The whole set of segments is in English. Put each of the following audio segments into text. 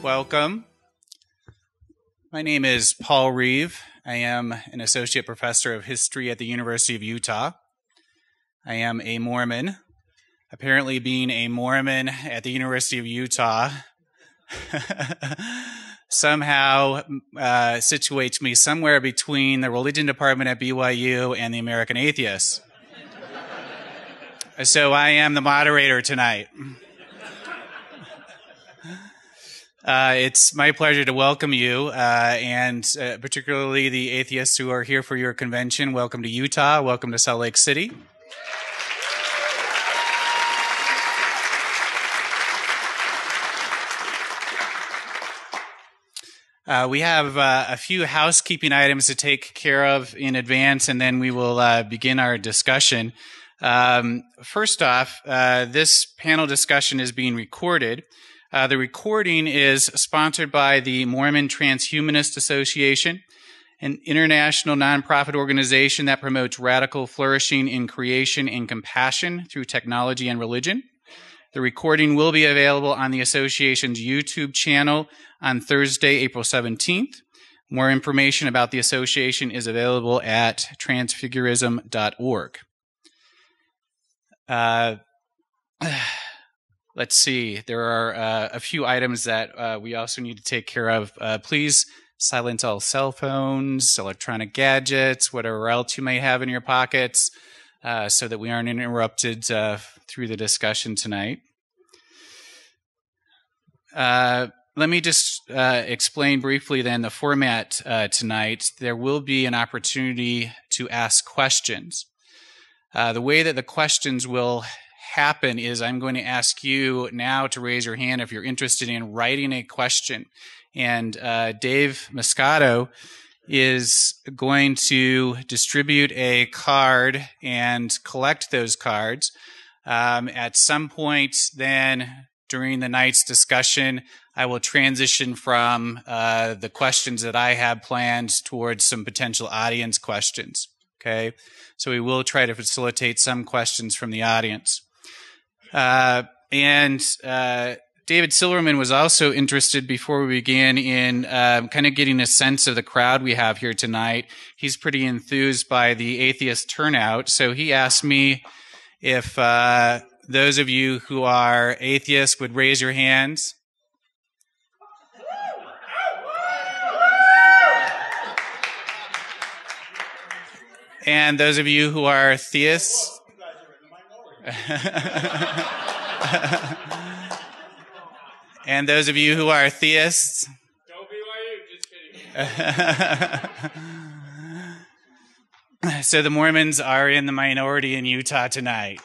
welcome. My name is Paul Reeve. I am an associate professor of history at the University of Utah. I am a Mormon. Apparently being a Mormon at the University of Utah somehow situates me somewhere between the religion department at BYU and the American Atheists. So I am the moderator tonight. It's my pleasure to welcome you, and particularly the atheists who are here for your convention. Welcome to Utah. Welcome to Salt Lake City. We have a few housekeeping items to take care of in advance, and then we will begin our discussion. First off, this panel discussion is being recorded. The recording is sponsored by the Mormon Transhumanist Association, an international nonprofit organization that promotes radical flourishing in creation and compassion through technology and religion. The recording will be available on the association's YouTube channel on Thursday, April 17th. More information about the association is available at transfigurism.org. Let's see. There are a few items that we also need to take care of. Please silence all cell phones, electronic gadgets, whatever else you may have in your pockets, so that we aren't interrupted through the discussion tonight. Let me just explain briefly then the format tonight. There will be an opportunity to ask questions. The way that the questions will happen is I'm going to ask you now to raise your hand if you're interested in writing a question. And Dave Moscato is going to distribute a card and collect those cards. At some point then during the night's discussion, I will transition from the questions that I have planned towards some potential audience questions. Okay? So we will try to facilitate some questions from the audience. David Silverman was also interested before we began in kind of getting a sense of the crowd we have here tonight. He's pretty enthused by the atheist turnout, so he asked me if those of you who are atheists would raise your hands. And those of you who are theists. And those of you who are theists. Don't BYU, just kidding. So the Mormons are in the minority in Utah tonight.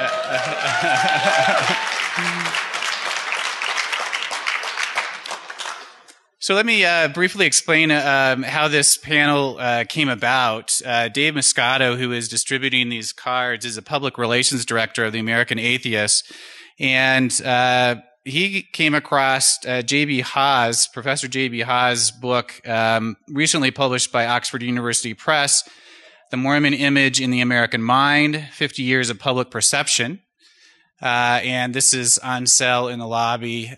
So let me briefly explain how this panel came about. Dave Moscato, who is distributing these cards, is a public relations director of the American Atheists, and he came across J.B. Haws, Professor J.B. Haws' book, recently published by Oxford University Press, The Mormon Image in the American Mind, 50 Years of Public Perception. And this is on sale in the lobby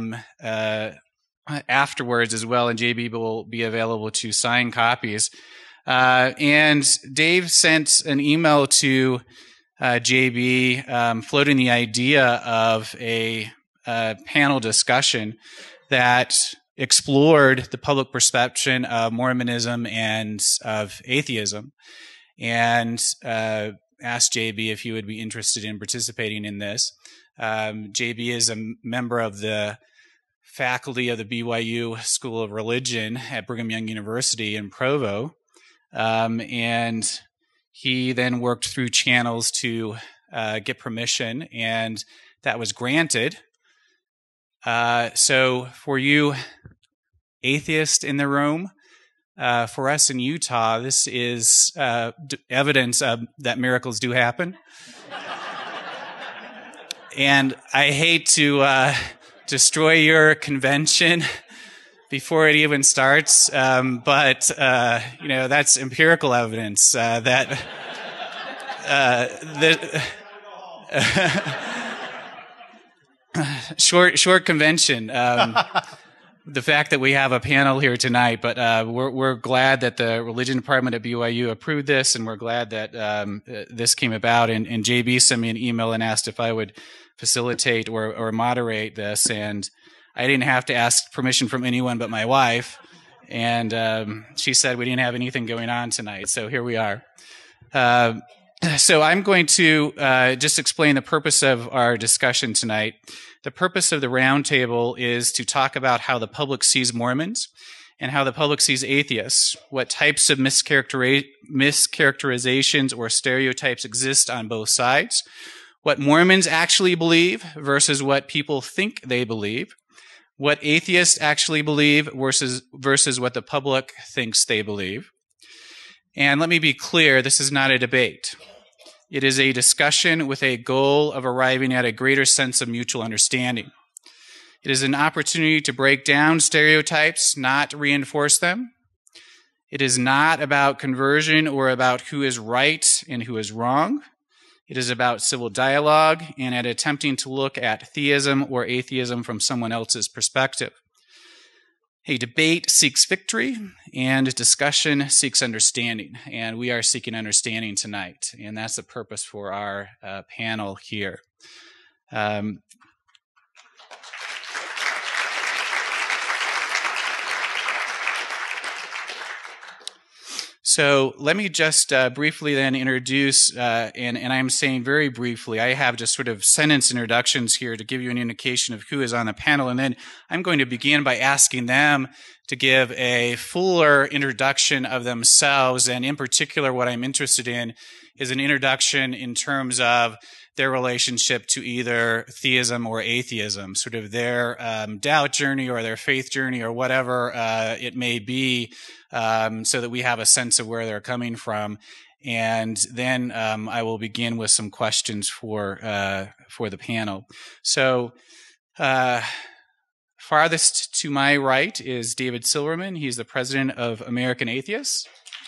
afterwards as well, and JB will be available to sign copies. And Dave sent an email to JB floating the idea of a panel discussion that explored the public perception of Mormonism and of atheism, and asked JB if he would be interested in participating in this. JB is a member of the faculty of the BYU School of Religion at Brigham Young University in Provo, and he then worked through channels to get permission, and that was granted. So for you atheists in the room, for us in Utah, this is evidence that miracles do happen. And I hate to destroy your convention before it even starts, but that's empirical evidence that short convention. the fact that we have a panel here tonight, but we're glad that the religion department at BYU approved this, and we're glad that this came about. And JB sent me an email and asked if I would facilitate or moderate this, and I didn't have to ask permission from anyone but my wife, and she said we didn't have anything going on tonight, so here we are. So I'm going to just explain the purpose of our discussion tonight. The purpose of the roundtable is to talk about how the public sees Mormons and how the public sees atheists, what types of mischaracterizations or stereotypes exist on both sides, what Mormons actually believe versus what people think they believe, what atheists actually believe versus what the public thinks they believe. And let me be clear, this is not a debate. It is a discussion with a goal of arriving at a greater sense of mutual understanding. It is an opportunity to break down stereotypes, not reinforce them. It is not about conversion or about who is right and who is wrong. It is about civil dialogue and at attempting to look at theism or atheism from someone else's perspective. A debate seeks victory, and discussion seeks understanding. And we are seeking understanding tonight, and that's the purpose for our panel here. So let me just briefly then introduce, and I'm saying very briefly, I have just sort of sentence introductions here to give you an indication of who is on the panel, and then I'm going to begin by asking them to give a fuller introduction of themselves, and in particular what I'm interested in is an introduction in terms of their relationship to either theism or atheism, sort of their doubt journey or their faith journey or whatever it may be, so that we have a sense of where they're coming from. And then I will begin with some questions for the panel. So farthest to my right is David Silverman. He's the president of American Atheists.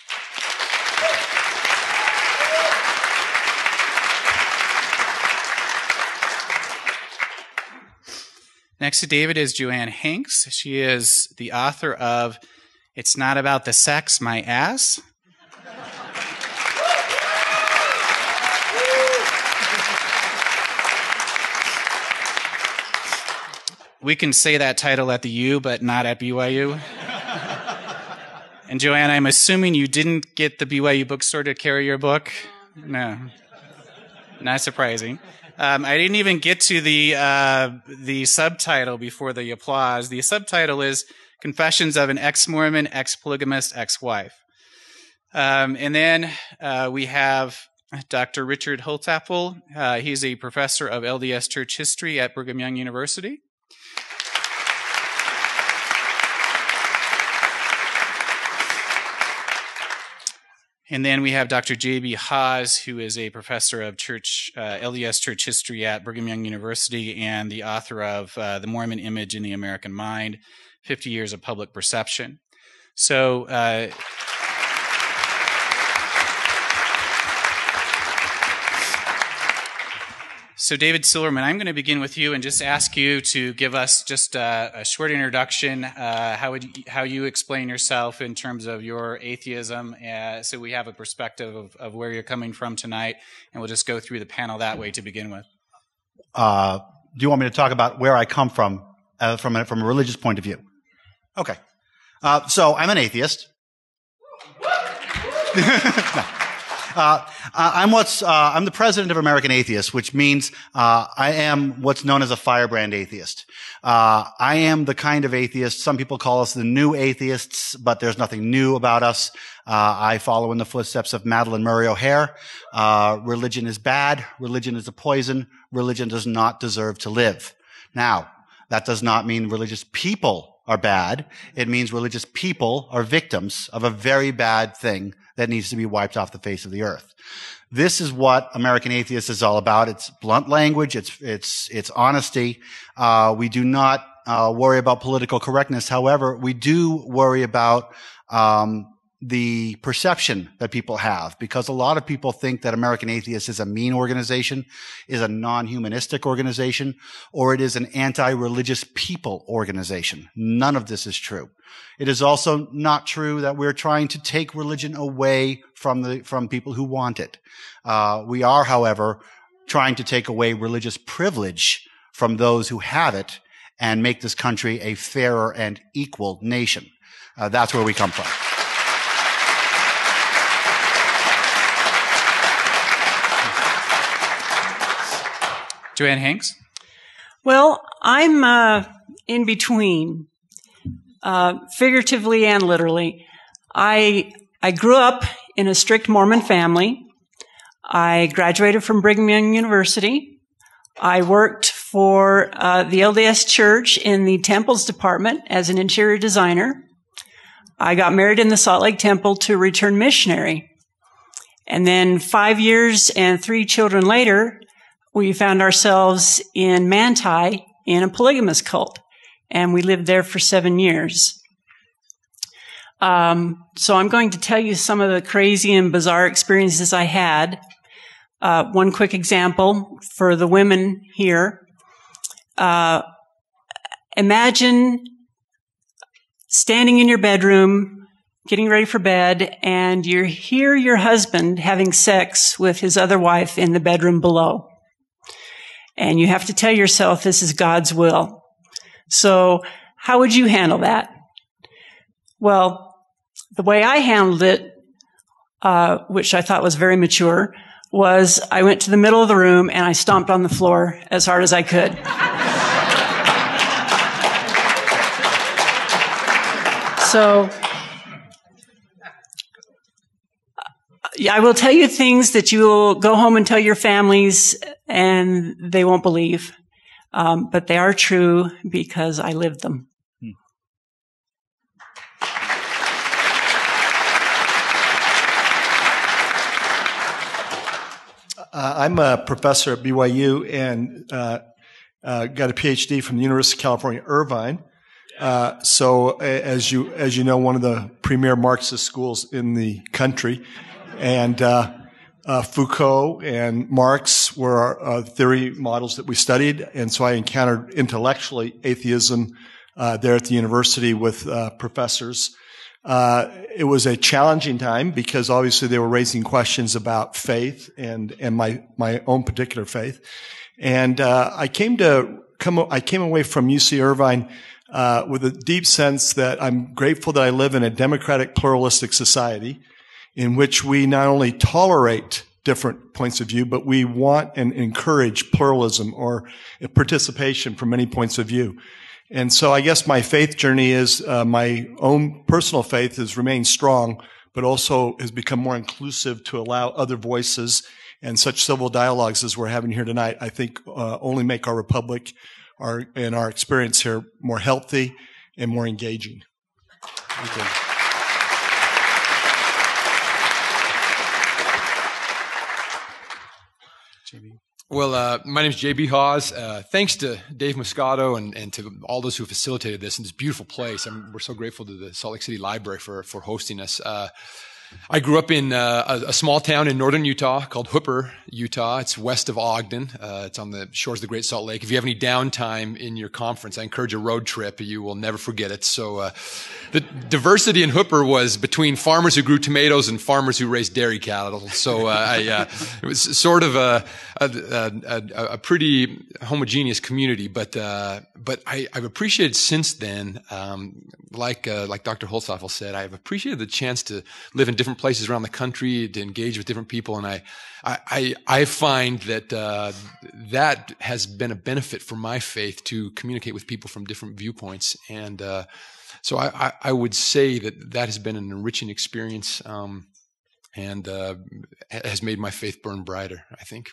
Next to David is Joanne Hanks. She is the author of It's Not About the Sex, My Ass. We can say that title at the U, but not at BYU. And Joanne, I'm assuming you didn't get the BYU bookstore to carry your book? No. Not surprising. I didn't even get to the subtitle before the applause. The subtitle is Confessions of an Ex-Mormon Ex-Polygamist Ex-Wife. And then we have Dr. Richard Holzapfel. He's a professor of LDS Church history at Brigham Young University. And then we have Dr. J.B. Haws, who is a professor of LDS Church history at Brigham Young University and the author of The Mormon Image in the American Mind, 50 Years of Public Perception. So David Silverman, I'm going to begin with you and just ask you to give us just a short introduction. How you explain yourself in terms of your atheism, so we have a perspective of where you're coming from tonight, and we'll just go through the panel that way to begin with. Do you want me to talk about where I come from a religious point of view? Okay. So I'm an atheist. No. I'm the president of American Atheists, which means I am what's known as a firebrand atheist. I am the kind of atheist, some people call us the new atheists, but there's nothing new about us. I follow in the footsteps of Madalyn Murray O'Hair. Religion is bad. Religion is a poison. Religion does not deserve to live. Now, that does not mean religious people are bad. It means religious people are victims of a very bad thing that needs to be wiped off the face of the earth. This is what American Atheists is all about. It's blunt language. It's honesty. We do not worry about political correctness. However, we do worry about the perception that people have, because a lot of people think that American Atheists is a mean organization, is a non-humanistic organization, or it is an anti-religious people organization. None of this is true. It is also not true that we're trying to take religion away from people who want it. We are, however, trying to take away religious privilege from those who have it and make this country a fairer and equal nation. That's where we come from. Joanne Hanks? Well, I'm in between, figuratively and literally. I grew up in a strict Mormon family. I graduated from Brigham Young University. I worked for the LDS Church in the Temples Department as an interior designer. I got married in the Salt Lake Temple to return missionary. And then 5 years and 3 children later, we found ourselves in Manti in a polygamist cult. And we lived there for 7 years. So I'm going to tell you some of the crazy and bizarre experiences I had. One quick example for the women here. Imagine standing in your bedroom, getting ready for bed, and you hear your husband having sex with his other wife in the bedroom below. And you have to tell yourself this is God's will. So how would you handle that? Well, the way I handled it, which I thought was very mature, was I went to the middle of the room and I stomped on the floor as hard as I could. So, I will tell you things that you will go home and tell your families and they won't believe. But they are true because I lived them. I'm a professor at BYU and got a PhD from the University of California, Irvine. So as you know, one of the premier Marxist schools in the country. And Foucault and Marx were our theory models that we studied. And so I encountered intellectually atheism there at the university with professors. It was a challenging time because obviously they were raising questions about faith and my own particular faith. And I came away from UC Irvine with a deep sense that I'm grateful that I live in a democratic, pluralistic society in which we not only tolerate different points of view, but we want and encourage pluralism or participation from many points of view. And so I guess my faith journey is my own personal faith has remained strong, but also has become more inclusive to allow other voices, and such civil dialogues as we're having here tonight, I think only make our republic and our experience here more healthy and more engaging. Thank you. Well, my name is J.B. Haws. Thanks to Dave Moscato and to all those who facilitated this in this beautiful place. We're so grateful to the Salt Lake City Library for hosting us. I grew up in a small town in northern Utah called Hooper, Utah. It's west of Ogden. It's on the shores of the Great Salt Lake. If you have any downtime in your conference, I encourage a road trip. You will never forget it. So the diversity in Hooper was between farmers who grew tomatoes and farmers who raised dairy cattle. So it was sort of a pretty homogeneous community. But I've appreciated since then, like Dr. Holzapfel said, I've appreciated the chance to live in different places around the country, to engage with different people, and I find that that has been a benefit for my faith to communicate with people from different viewpoints, and so I would say that has been an enriching experience, and has made my faith burn brighter, I think.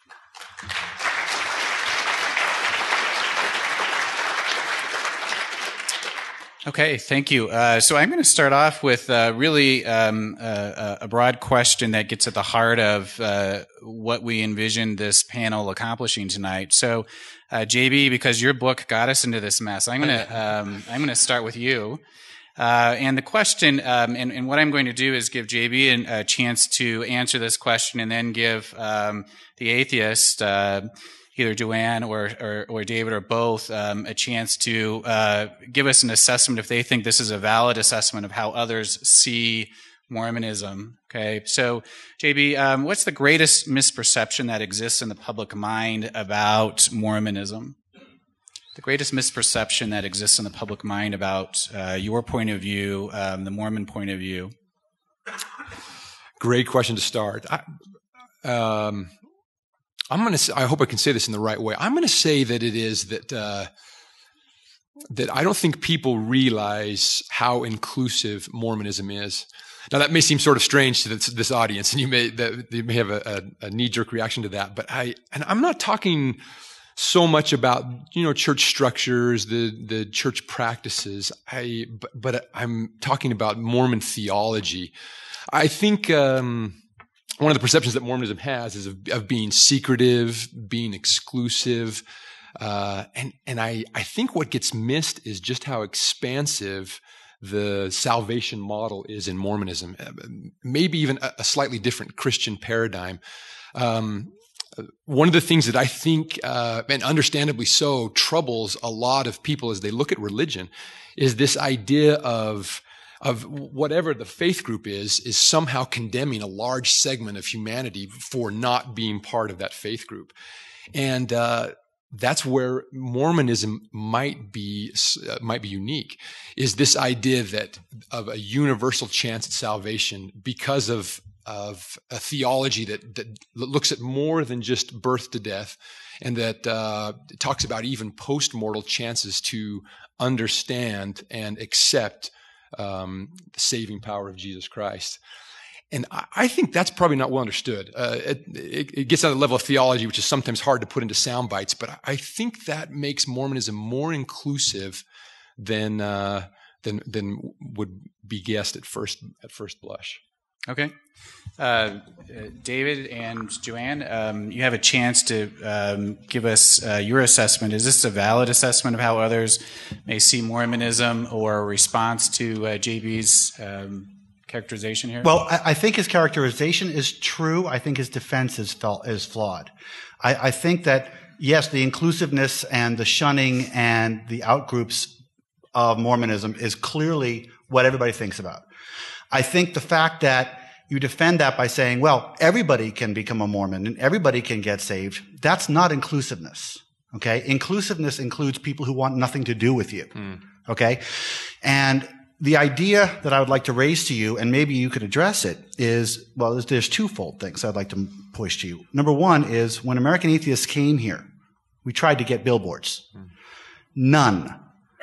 Okay, thank you. So I'm going to start off with really a broad question that gets at the heart of what we envision this panel accomplishing tonight. So, JB, because your book got us into this mess, I'm going to start with you. And the question, and what I'm going to do is give JB a chance to answer this question, and then give the atheist, either Joanne or David or both, a chance to give us an assessment if they think this is a valid assessment of how others see Mormonism. Okay, so JB, what's the greatest misperception that exists in the public mind about Mormonism? The greatest misperception that exists in the public mind about your point of view, the Mormon point of view? Great question to start. I'm going to. I hope I can say this in the right way. I'm going to say that it is that I don't think people realize how inclusive Mormonism is. Now that may seem sort of strange to this audience, and you may have a knee-jerk reaction to that. But I'm not talking so much about church structures, the church practices. But I'm talking about Mormon theology. I think one of the perceptions that Mormonism has is of being secretive, being exclusive, and I think what gets missed is just how expansive the salvation model is in Mormonism. Maybe even a slightly different Christian paradigm. One of the things that I think, and understandably so, troubles a lot of people as they look at religion is this idea of whatever the faith group is somehow condemning a large segment of humanity for not being part of that faith group. And that's where Mormonism might be unique, is this idea of a universal chance at salvation because of a theology that looks at more than just birth to death, and that talks about even post-mortal chances to understand and accept the saving power of Jesus Christ. And I think that's probably not well understood. It gets on the level of theology, which is sometimes hard to put into sound bites, but I think that makes Mormonism more inclusive than would be guessed at first blush. Okay. David and Joanne, you have a chance to give us your assessment. Is this a valid assessment of how others may see Mormonism, or a response to JB's characterization here? Well, I think his characterization is true. I think his defense is flawed. I think that, yes, the inclusiveness and the shunning and the outgroups of Mormonism is clearly what everybody thinks about. I think the fact that you defend that by saying, well, everybody can become a Mormon and everybody can get saved, that's not inclusiveness. Okay? Inclusiveness includes people who want nothing to do with you. Okay? And the idea that I would like to raise to you, and maybe you could address it, is, well, there's twofold things I'd like to push to you. Number one is, when American Atheists came here, we tried to get billboards. None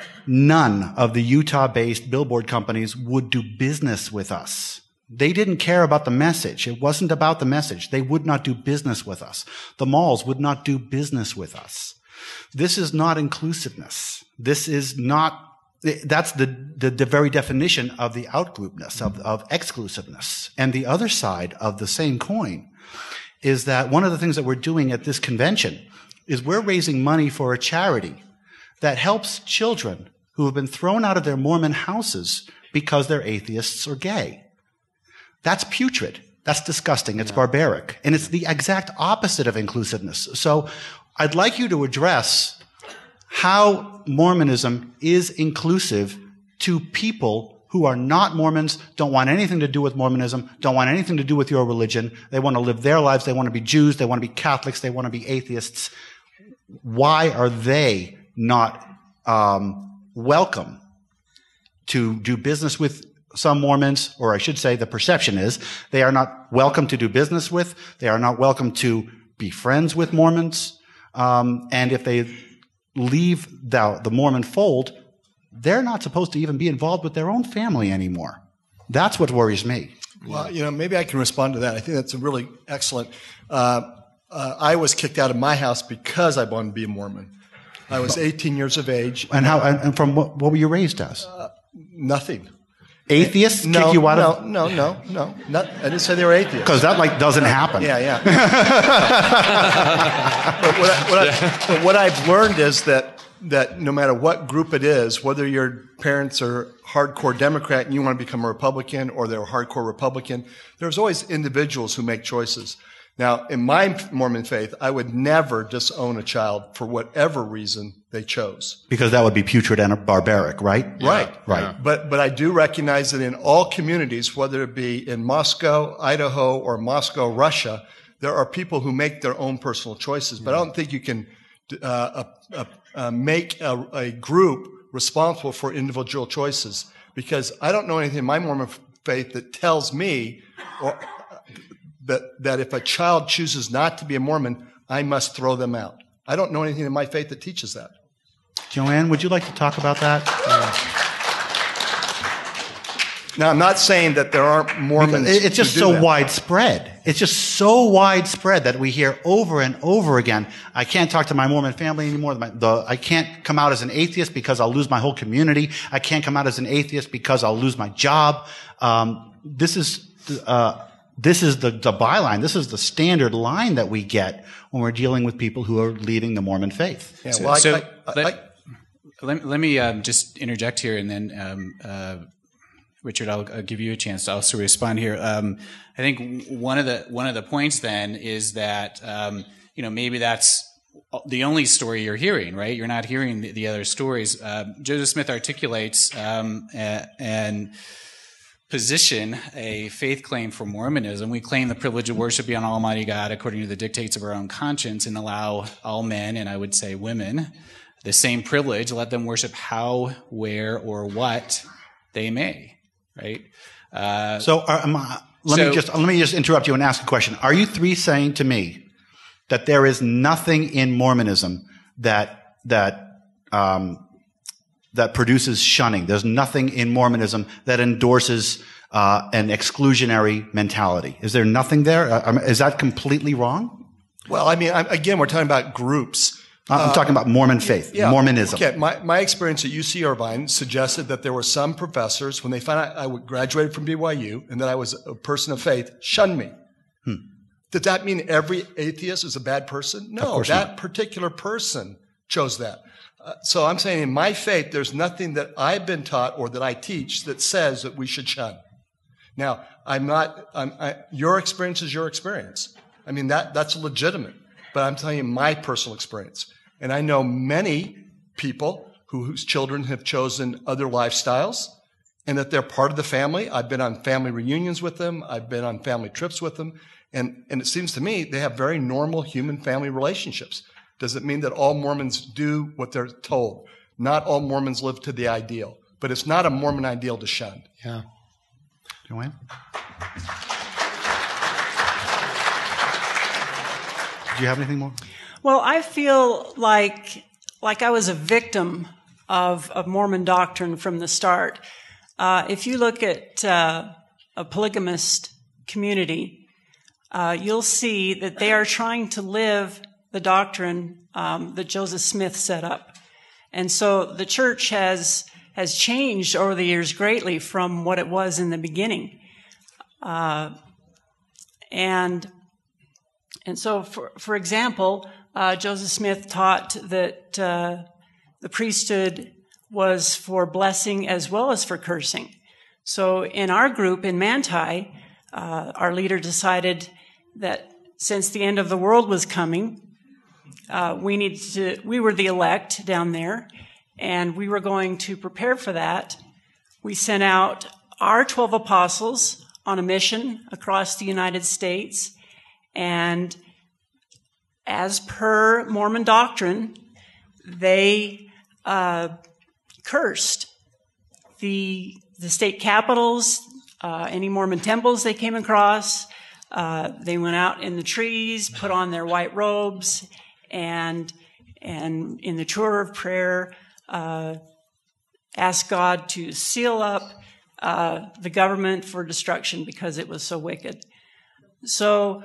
of the Utah-based billboard companies would do business with us. They didn't care about the message. It wasn't about the message. They would not do business with us. The malls would not do business with us. This is not inclusiveness. This is not, that's the very definition of the outgroupness, of exclusiveness. And the other side of the same coin is that one of the things that we're doing at this convention is we're raising money for a charity that helps children who have been thrown out of their Mormon houses because they're atheists or gay. That's putrid. That's disgusting. It's barbaric. And it's the exact opposite of inclusiveness. So I'd like you to address how Mormonism is inclusive to people who are not Mormons, don't want anything to do with Mormonism, don't want anything to do with your religion. They want to live their lives. They want to be Jews. They want to be Catholics. They want to be atheists. Why are they not welcome to do business with some Mormons? Or I should say, the perception is they are not welcome to do business with. They are not welcome to be friends with Mormons. And if they leave the Mormon fold, they're not supposed to even be involved with their own family anymore. That's what worries me. Well, maybe I can respond to that. I think that's a really excellent. I was kicked out of my house because I wanted to be a Mormon. I was 18 years of age. And how? And from what were you raised as? Nothing. Atheists kick you out of? No. I didn't say they were atheists. Because that doesn't happen. Yeah. But what I've learned is that that no matter what group it is, whether your parents are hardcore Democrat and you want to become a Republican, or they're a hardcore Republican, there's always individuals who make choices. Now, in my Mormon faith, I would never disown a child for whatever reason they chose. Because that would be putrid and barbaric, right? Right. Right. But I do recognize that in all communities, whether it be in Moscow, Idaho, or Moscow, Russia, there are people who make their own personal choices. But I don't think you can make a group responsible for individual choices, because I don't know anything in my Mormon faith that tells me that if a child chooses not to be a Mormon, I must throw them out. I don't know anything in my faith that teaches that. Joanne, would you like to talk about that? Now, I'm not saying that there aren't Mormons. It's just who do so that. widespread. It's just so widespread that we hear over and over again, I can't talk to my Mormon family anymore. I can't come out as an atheist because I'll lose my whole community. I can't come out as an atheist because I'll lose my job. This is the byline. This is the standard line that we get when we're dealing with people who are leaving the Mormon faith. Yeah, let me just interject here, and then Richard, I'll give you a chance to also respond here. I think one of the points then is that maybe that's the only story you're hearing, right? You're not hearing the other stories. Joseph Smith articulates and position a faith claim for Mormonism. We claim the privilege of worshiping Almighty God according to the dictates of our own conscience, and allow all men, and I would say women, the same privilege. Let them worship how, where, or what they may. Right. Let me just interrupt you and ask a question. Are you three saying to me that there is nothing in Mormonism that produces shunning? There's nothing in Mormonism that endorses an exclusionary mentality. Is there nothing there? Is that completely wrong? Well, I mean, again, we're talking about groups. I'm talking about Mormon faith, Mormonism. Okay, my experience at UC Irvine suggested that there were some professors, when they found out I graduated from BYU and that I was a person of faith, shunned me. Did that mean every atheist is a bad person? No, that particular person chose that. So I'm saying in my faith, there's nothing that I've been taught or that I teach that says that we should shun. Now, your experience is your experience. I mean, that's legitimate. But I'm telling you my personal experience. And I know many people whose children have chosen other lifestyles and that they're part of the family. I've been on family reunions with them. I've been on family trips with them. And it seems to me they have very normal human family relationships. Does it mean that all Mormons do what they're told? Not all Mormons live to the ideal. But it's not a Mormon ideal to shun. Yeah. Joanne? Do you have anything more? Well, I feel like I was a victim of Mormon doctrine from the start. If you look at a polygamist community, you'll see that they are trying to live the doctrine that Joseph Smith set up. And so the church has changed over the years greatly from what it was in the beginning. And so, for example, Joseph Smith taught that the priesthood was for blessing as well as for cursing. So in our group in Manti, our leader decided that since the end of the world was coming, we were the elect down there, and we were going to prepare for that. We sent out our 12 apostles on a mission across the United States, and as per Mormon doctrine, they cursed the state capitals, any Mormon temples they came across. They went out in the trees, put on their white robes, and in the tour of prayer, asked God to seal up the government for destruction because it was so wicked. So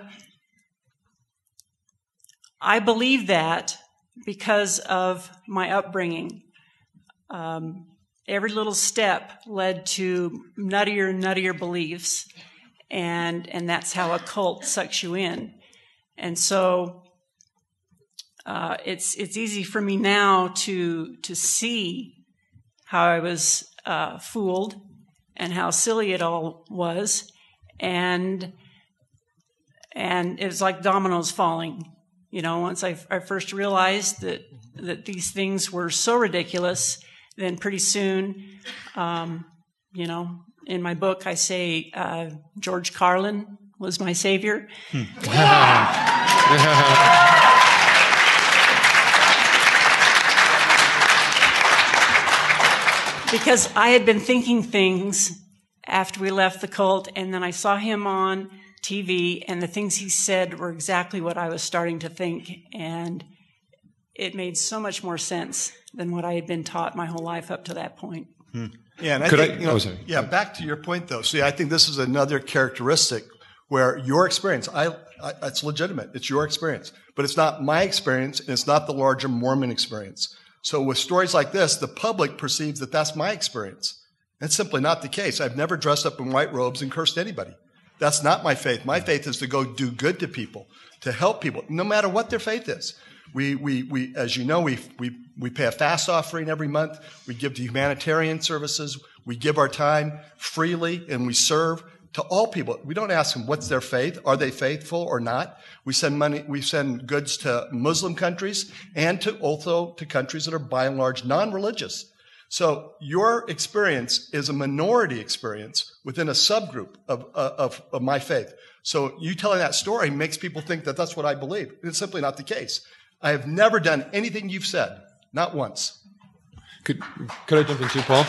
I believe that because of my upbringing. Every little step led to nuttier and nuttier beliefs, and that's how a cult sucks you in. And so it's easy for me now to see how I was fooled and how silly it all was, and it's like dominoes falling. Once I first realized that these things were so ridiculous, then pretty soon, in my book I say George Carlin was my savior. Because I had been thinking things after we left the cult, and then I saw him on TV, and the things he said were exactly what I was starting to think, and it made so much more sense than what I had been taught my whole life up to that point. Yeah, and back to your point, though. See, I think this is another characteristic where your experience, it's legitimate. It's your experience. But it's not my experience, and it's not the larger Mormon experience. So with stories like this, the public perceives that that's my experience. That's simply not the case. I've never dressed up in white robes and cursed anybody. That's not my faith. My faith is to go do good to people, to help people, no matter what their faith is. We as you know, we pay a fast offering every month. We give to humanitarian services. We give our time freely, and we serve to all people. We don't ask them what's their faith. Are they faithful or not? We send money. We send goods to Muslim countries and also to countries that are by and large non-religious. So your experience is a minority experience within a subgroup of my faith. So you telling that story makes people think that that's what I believe. It's simply not the case. I have never done anything you've said, not once. Could I jump in too, Paul?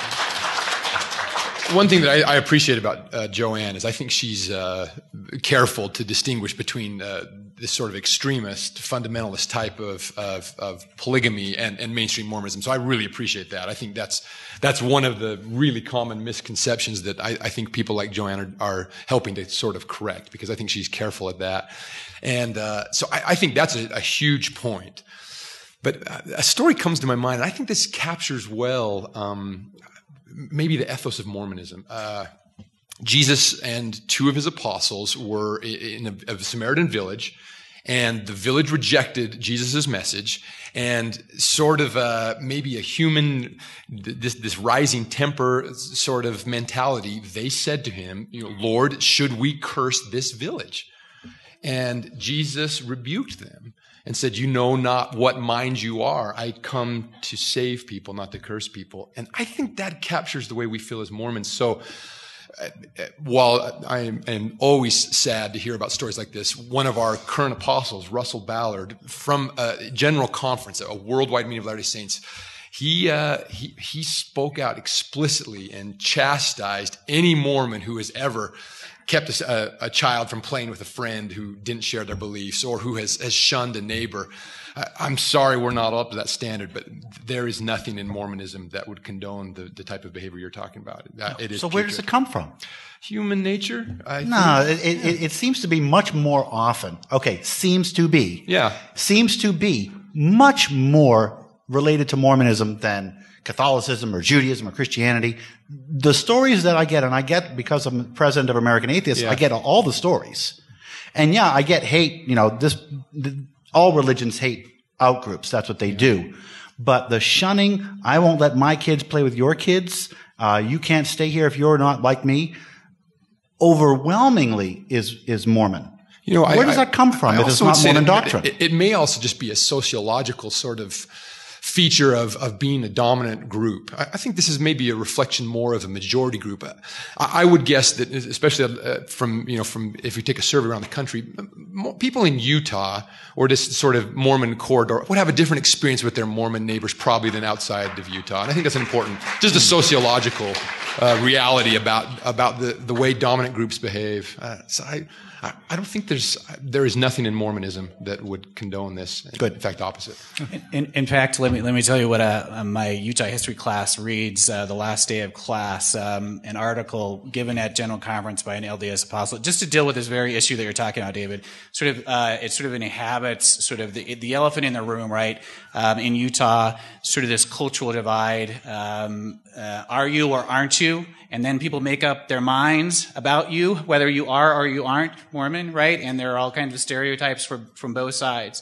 One thing that I appreciate about Joanne is I think she's careful to distinguish between this sort of extremist, fundamentalist type of polygamy and mainstream Mormonism. So I really appreciate that. I think that's one of the really common misconceptions that I think people like Joanne are helping to sort of correct, because I think she's careful at that. And so I think that's a huge point. But a story comes to my mind, and I think this captures well maybe the ethos of Mormonism. Jesus and two of his apostles were in a Samaritan village, and the village rejected Jesus' message, and sort of maybe a human, this rising temper sort of mentality, they said to him, Lord, should we curse this village? And Jesus rebuked them and said, you know not what mind you are. I come to save people, not to curse people. And I think that captures the way we feel as Mormons. So while I am always sad to hear about stories like this, one of our current apostles, Russell Ballard, from a general conference, a worldwide meeting of Latter-day Saints, he spoke out explicitly and chastised any Mormon who has ever kept a child from playing with a friend who didn't share their beliefs, or who has shunned a neighbor. I'm sorry we're not up to that standard, but there is nothing in Mormonism that would condone the type of behavior you're talking about. It is so where does it come from? Human nature? It seems to be much more often. Okay, seems to be. Yeah. Seems to be much more related to Mormonism than Catholicism or Judaism or Christianity. The stories that I get, and I get because I'm president of American Atheists, I get all the stories. And yeah, I get hate, all religions hate outgroups. That's what they do. But the shunning, I won't let my kids play with your kids. You can't stay here if you're not like me. Overwhelmingly is Mormon. Where does that come from if it's not Mormon doctrine? It may also just be a sociological sort of feature of being a dominant group. I think this is maybe a reflection more of a majority group. I would guess that, especially from if we take a survey around the country, people in Utah or this sort of Mormon corridor would have a different experience with their Mormon neighbors probably than outside of Utah. And I think that's important, just a sociological reality about the way dominant groups behave. So I don't think there is nothing in Mormonism that would condone this. Good. In fact, opposite. In fact, let me tell you what my Utah history class reads the last day of class, an article given at General Conference by an LDS apostle, just to deal with this very issue that you're talking about, David. It sort of inhabits sort of the elephant in the room, right? In Utah, sort of this cultural divide. Are you or aren't you? And then people make up their minds about you, whether you are or you aren't Mormon, right? And there are all kinds of stereotypes from both sides.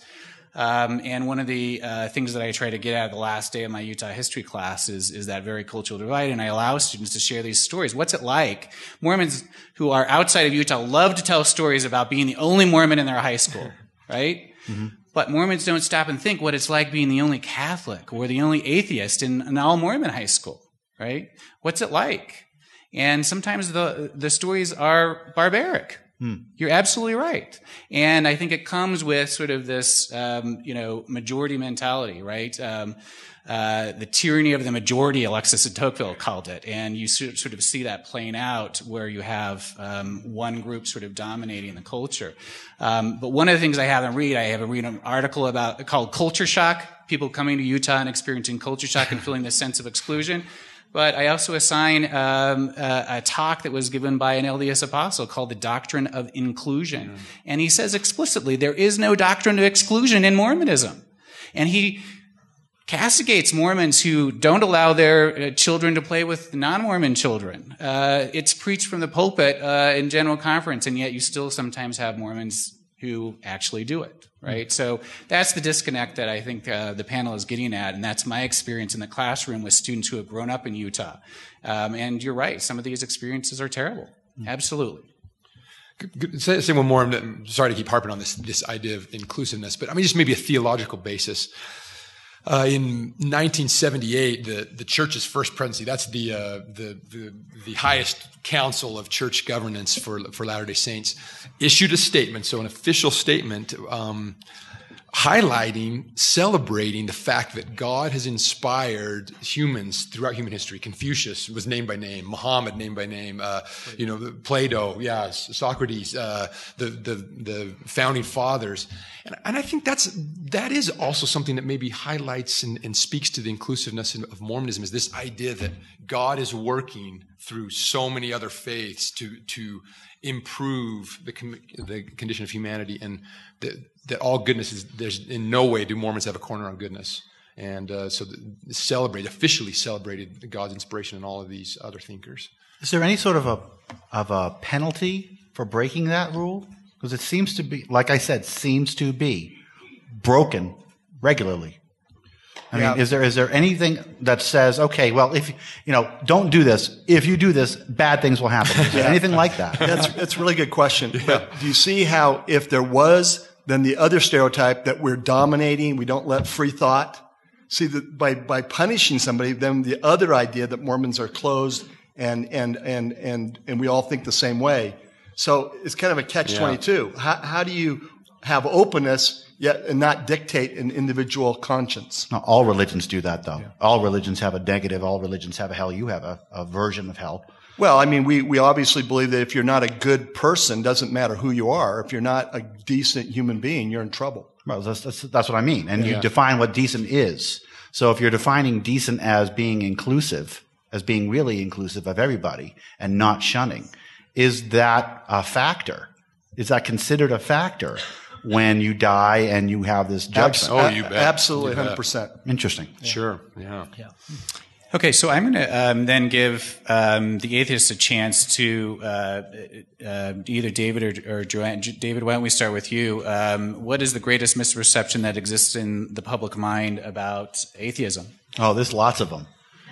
And one of the things that I try to get out of the last day of my Utah history class is that very cultural divide, and I allow students to share these stories. What's it like? Mormons who are outside of Utah love to tell stories about being the only Mormon in their high school, right? Mm-hmm. But Mormons don't stop and think what it's like being the only Catholic or the only atheist in an all-Mormon high school, right? What's it like? And sometimes the stories are barbaric. You're absolutely right. And I think it comes with sort of this, majority mentality, right? The tyranny of the majority, Alexis de Tocqueville called it. And you sort of see that playing out where you have one group sort of dominating the culture. But one of the things I haven't read an article called Culture Shock, people coming to Utah and experiencing culture shock and feeling this sense of exclusion. But I also assign a talk that was given by an LDS apostle called The Doctrine of Inclusion. And he says explicitly, there is no doctrine of exclusion in Mormonism. And he castigates Mormons who don't allow their children to play with non-Mormon children. It's preached from the pulpit in general conference, and yet you still sometimes have Mormons who actually do it, right? So that's the disconnect that I think the panel is getting at, and that's my experience in the classroom with students who have grown up in Utah. And you're right, some of these experiences are terrible. Absolutely. Say one more. I'm sorry to keep harping on this idea of inclusiveness, but I mean, just maybe a theological basis. In 1978, the church's first presidency, that's the highest council of church governance for Latter-day Saints, issued a statement, so an official statement, celebrating the fact that God has inspired humans throughout human history. Confucius was named by name, Muhammad named by name, Plato, Socrates, the founding fathers. And I think that is also something that maybe highlights and speaks to the inclusiveness of Mormonism, is this idea that God is working through so many other faiths to improve the condition of humanity, and that all goodness is, there's in no way do Mormons have a corner on goodness. And so officially celebrated God's inspiration in all of these other thinkers. Is there any sort of a penalty for breaking that rule? Because it seems to be, like I said, broken regularly. I mean, is there anything that says, okay, well, if don't do this. If you do this, bad things will happen. Is there anything like that? That's a really good question. Yeah. But do you see how if there was, then the other stereotype that we're dominating, we don't let free thought? See, that by punishing somebody, then the other idea that Mormons are closed and we all think the same way. So it's kind of a catch-22. How do you have openness yet and not dictate an individual conscience? No, all religions do that, though. Yeah. All religions have a negative. All religions have a hell. You have a version of hell. Well, I mean, we obviously believe that if you're not a good person, doesn't matter who you are. If you're not a decent human being, you're in trouble. Well, that's what I mean. And you define what decent is. So if you're defining decent as being inclusive, as being really inclusive of everybody and not shunning, is that a factor? Is that considered a factor when you die and you have this judgment? You bet. Absolutely, 100%. Interesting. Yeah. Sure. Yeah. Okay, so I'm going to then give the atheists a chance to either David or Joanne. David, why don't we start with you? What is the greatest misperception that exists in the public mind about atheism? Oh, there's lots of them.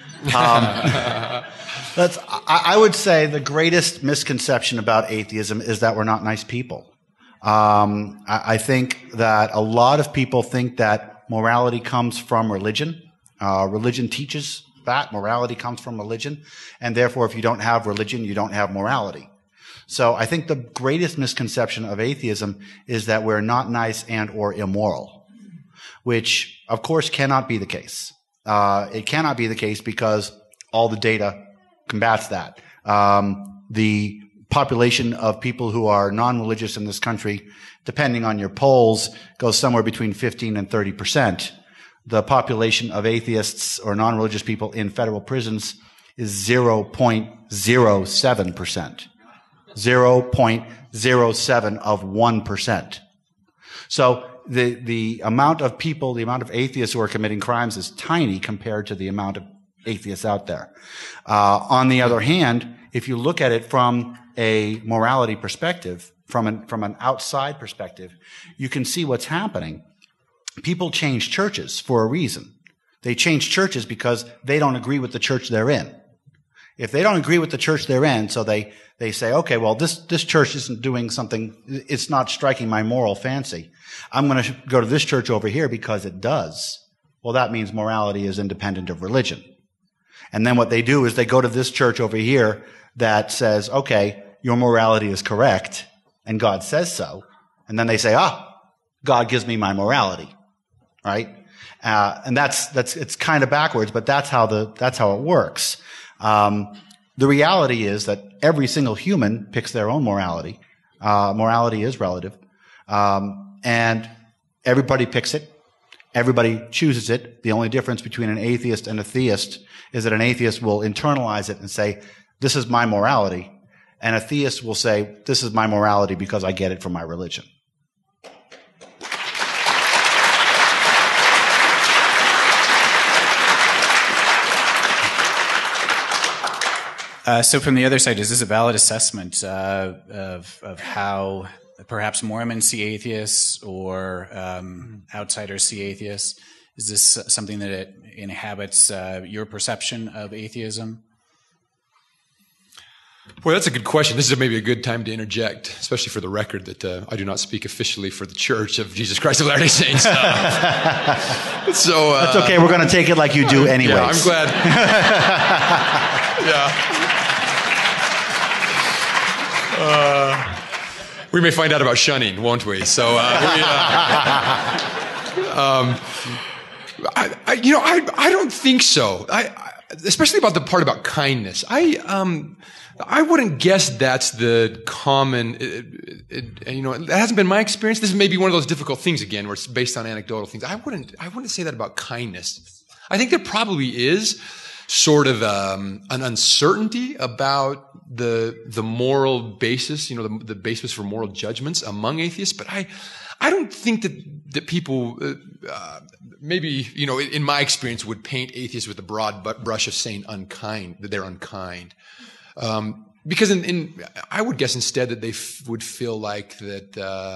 I would say the greatest misconception about atheism is that we're not nice people. I think that a lot of people think that morality comes from religion. Religion teaches that morality comes from religion, and therefore if you don't have religion, you don't have morality. So I think the greatest misconception of atheism is that we're not nice and or immoral, which of course cannot be the case. It cannot be the case because all the data combats that. The population of people who are non-religious in this country, depending on your polls, goes somewhere between 15 and 30%. The population of atheists or non-religious people in federal prisons is 0.07%. 0.07 of 1%. So the amount of people, the amount of atheists who are committing crimes is tiny compared to the amount of atheists out there. On the other hand, if you look at it from a morality perspective, from an outside perspective, you can see what's happening. People change churches for a reason. They change churches because they don't agree with the church they're in. If they don't agree with the church they're in, so they say, okay, well, this church isn't doing something, it's not striking my moral fancy. I'm going to go to this church over here because it does. Well, that means morality is independent of religion. And then what they do is they go to this church over here that says, okay, your morality is correct, and God says so. And then they say, God gives me my morality, right? And it's kind of backwards, but that's how it works. The reality is that every single human picks their own morality. Morality is relative. And everybody picks it. Everybody chooses it. The only difference between an atheist and a theist is that an atheist will internalize it and say, this is my morality. And a theist will say, this is my morality because I get it from my religion. So from the other side, is this a valid assessment of how perhaps Mormons see atheists or outsiders see atheists? Is this something that it inhabits your perception of atheism? Well, that's a good question. This is maybe a good time to interject, especially for the record that I do not speak officially for the Church of Jesus Christ of Latter-day Saints. So that's okay. We're going to take it like you do anyways. Yeah, I'm glad. We may find out about shunning, won't we? So, I don't think so. Especially about the part about kindness. I wouldn't guess that's the common, that hasn't been my experience. This is maybe one of those difficult things again, where it's based on anecdotal things. I wouldn't say that about kindness. I think there probably is sort of an uncertainty about the moral basis, the basis for moral judgments among atheists. But I don't think that people maybe in my experience would paint atheists with a broad brush of saying that they're unkind. Because I would guess instead that they would feel like that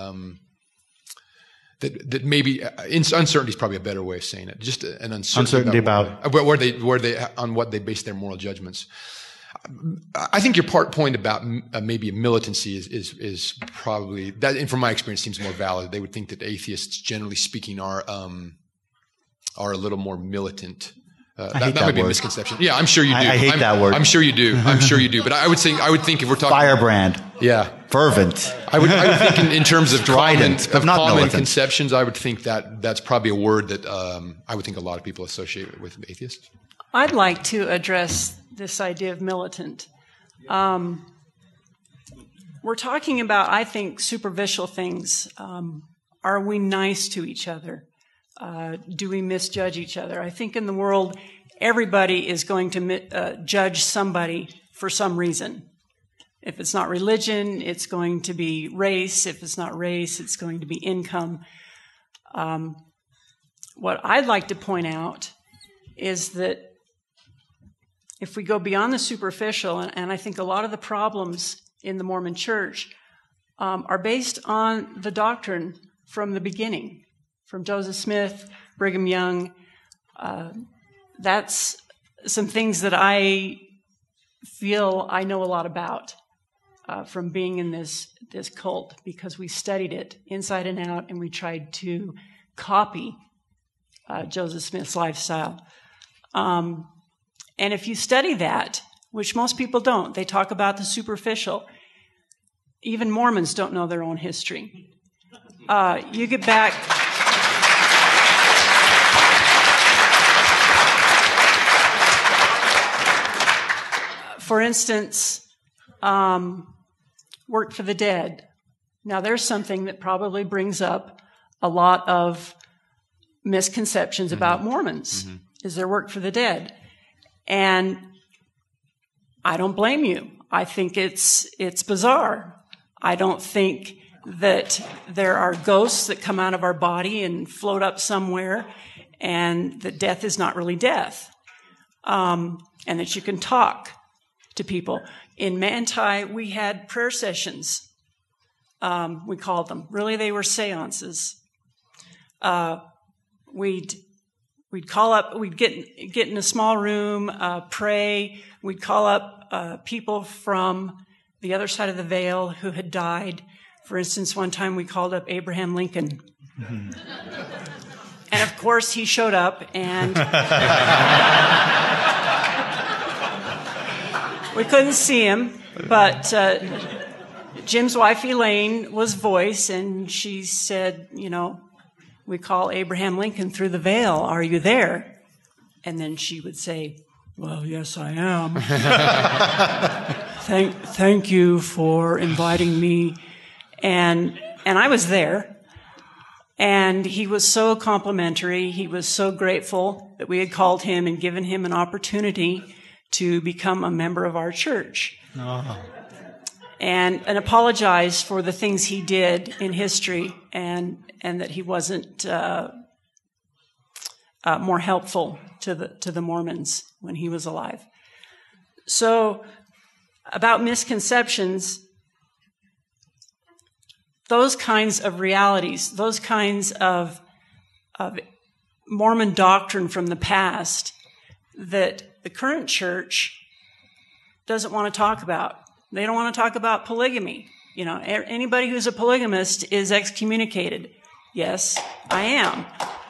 maybe uncertainty is probably a better way of saying it. Just an uncertainty about where they on what they base their moral judgments. I think your point about maybe militancy is probably that, and from my experience, seems more valid. They would think that atheists, generally speaking, are a little more militant. That might be a misconception. Yeah, I'm sure you do. I hate that word. I'm sure you do. But I would think if we're talking firebrand, fervent. I would think in terms of strident, common conceptions, I would think that's probably a word that I would think a lot of people associate with atheists. I'd like to address this idea of militant. We're talking about, I think, superficial things. Are we nice to each other? Do we misjudge each other? I think in the world, everybody is going to judge somebody for some reason. If it's not religion, it's going to be race. If it's not race, it's going to be income. What I'd like to point out is that if we go beyond the superficial, and I think a lot of the problems in the Mormon Church are based on the doctrine from the beginning, from Joseph Smith, Brigham Young. That's some things that I feel I know a lot about from being in this cult, because we studied it inside and out, and we tried to copy Joseph Smith's lifestyle. And if you study that, which most people don't, they talk about the superficial. Even Mormons don't know their own history. You get back... For instance, work for the dead. Now, there's something that probably brings up a lot of misconceptions about Mormons, is their work for the dead. And I don't blame you. I think it's bizarre. I don't think that there are ghosts that come out of our body and float up somewhere, and that death is not really death, and that you can talk to people. In Manti, we had prayer sessions, we called them. Really, they were seances. we'd call up, we'd get in a small room, pray. We'd call up people from the other side of the veil who had died. For instance, one time we called up Abraham Lincoln. And of course, he showed up, and we couldn't see him, but Jim's wife, Elaine, was voice, and she said, we call Abraham Lincoln through the veil. Are you there? And then she would say, well, yes, I am. Thank you for inviting me. And I was there. And he was so complimentary. He was so grateful that we had called him and given him an opportunity to become a member of our church. Oh. And apologized for the things he did in history and that he wasn't more helpful to the Mormons when he was alive. So, about misconceptions, those kinds of realities, those kinds of Mormon doctrine from the past that the current church doesn't want to talk about. They don't want to talk about polygamy. Anybody who's a polygamist is excommunicated. Yes, I am.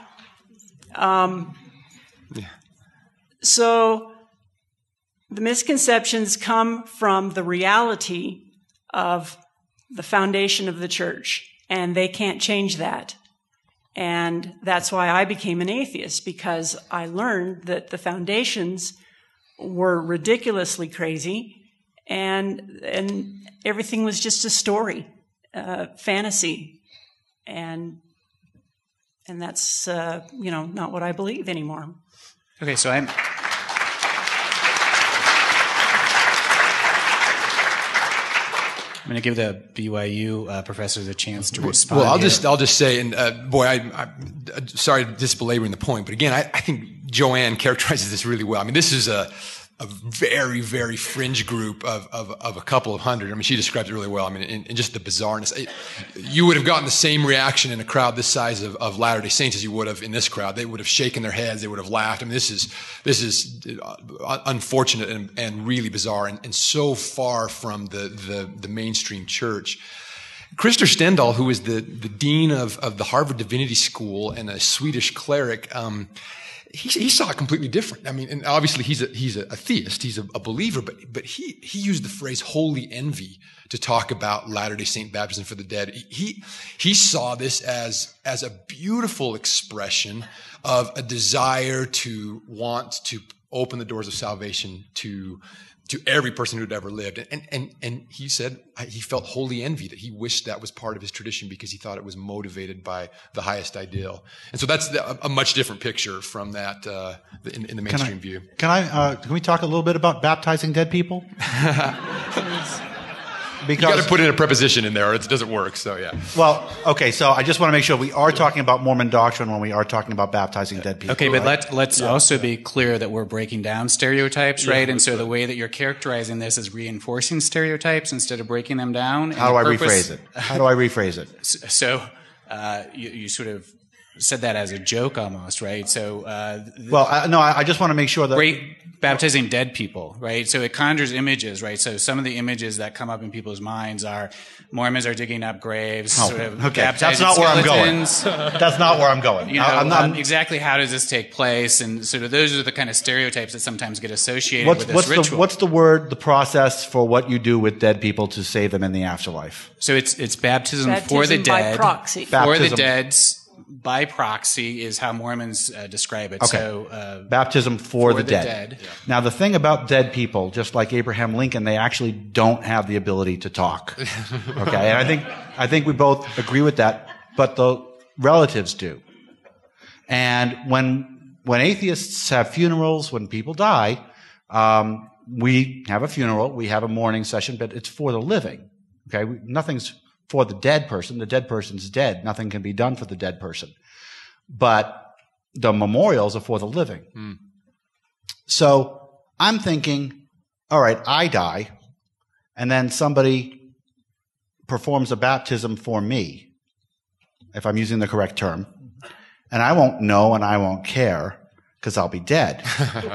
So the misconceptions come from the reality of the foundation of the church, and they can't change that. And that's why I became an atheist, because I learned that the foundations were ridiculously crazy, and everything was just a story, fantasy, and that's not what I believe anymore. Okay, so I'm going to give the BYU professors a chance to respond. Well, I'll just say, and I'm sorry to disbelaboring the point, but again, I think Joanne characterizes this really well. I mean, this is a very, very fringe group of a couple of hundred. I mean, she describes it really well. I mean, in just the bizarreness. You would have gotten the same reaction in a crowd this size of Latter-day Saints as you would have in this crowd. They would have shaken their heads. They would have laughed. I mean, this is unfortunate and really bizarre and so far from the mainstream church. Krister Stendahl, who is the dean of the Harvard Divinity School and a Swedish cleric, he saw it completely different. I mean, and obviously he's a theist, he's a believer, but he used the phrase holy envy to talk about Latter-day Saint baptism for the dead. He saw this as a beautiful expression of a desire to want to open the doors of salvation to every person who'd ever lived. And he said he felt holy envy, that he wished that was part of his tradition because he thought it was motivated by the highest ideal. And so that's a much different picture from that in the mainstream view. Can we talk a little bit about baptizing dead people? Because you got to put in a preposition in there or it doesn't work, so yeah. Well, okay, so I just want to make sure we are talking about Mormon doctrine when we are talking about baptizing dead people. Okay, but let's also be clear that we're breaking down stereotypes, right? And so the way that you're characterizing this is reinforcing stereotypes instead of breaking them down. How do I rephrase it? So you sort of said that as a joke almost, right? So I just want to make sure that baptizing dead people, right? So it conjures images, right? So some of the images that come up in people's minds are Mormons are digging up graves, baptizing that's not where I'm going. That's not where I'm going. Exactly how does this take place? And sort of those are the kind of stereotypes that sometimes get associated with this ritual. What's the process for what you do with dead people to save them in the afterlife? So it's baptism for the dead. By proxy. For the dead. By proxy is how Mormons describe it. Okay. So baptism for the dead. Yeah. Now, the thing about dead people, just like Abraham Lincoln, they actually don't have the ability to talk. Okay, and I think we both agree with that, but the relatives do. And when atheists have funerals, when people die, we have a funeral, we have a mourning session, but it's for the living. Okay, nothing's for the dead person. The dead person's dead. Nothing can be done for the dead person. But the memorials are for the living. Mm. So I'm thinking, all right, I die, and then somebody performs a baptism for me, if I'm using the correct term. And I won't know and I won't care because I'll be dead.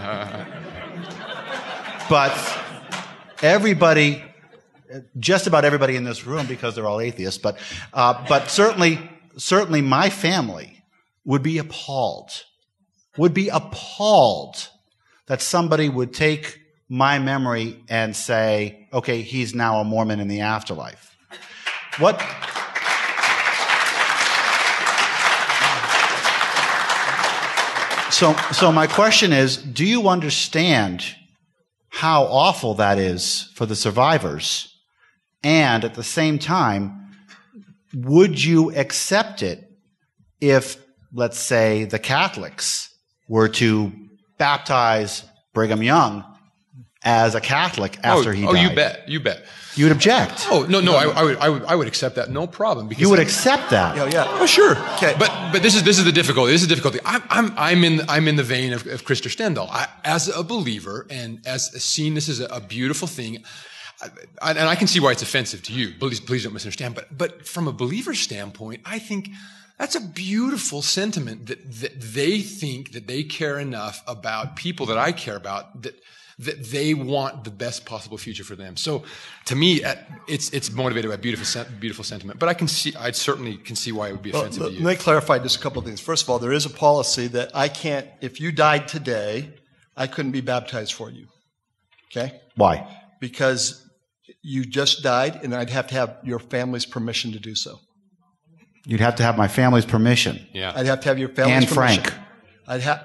But everybody, just about everybody in this room, because they're all atheists, but certainly my family would be appalled that somebody would take my memory and say, okay, he's now a Mormon in the afterlife. What? So my question is, do you understand how awful that is for the survivors? And at the same time, would you accept it if, let's say, the Catholics were to baptize Brigham Young as a Catholic after he died? Oh, you bet. You would object. Oh, no, I would accept that, no problem. Because you would accept that. Yeah. Oh, sure. Okay. But this is the difficulty. I'm in the vein of Krister Stendahl. As a believer and as seeing this as a beautiful thing, and I can see why it's offensive to you. Please don't misunderstand. But from a believer's standpoint, I think that's a beautiful sentiment that they think that they care enough about people that I care about that they want the best possible future for them. So, to me, it's motivated by beautiful sentiment. But I certainly can see why it would be offensive to you. Let me clarify just a couple of things. First of all, there is a policy that I can't. If you died today, I couldn't be baptized for you. Okay? Why? Because you just died, and I'd have to have your family's permission to do so. You'd have to have my family's permission. Yeah. I'd have to have your family's and permission. Frank. I'd have.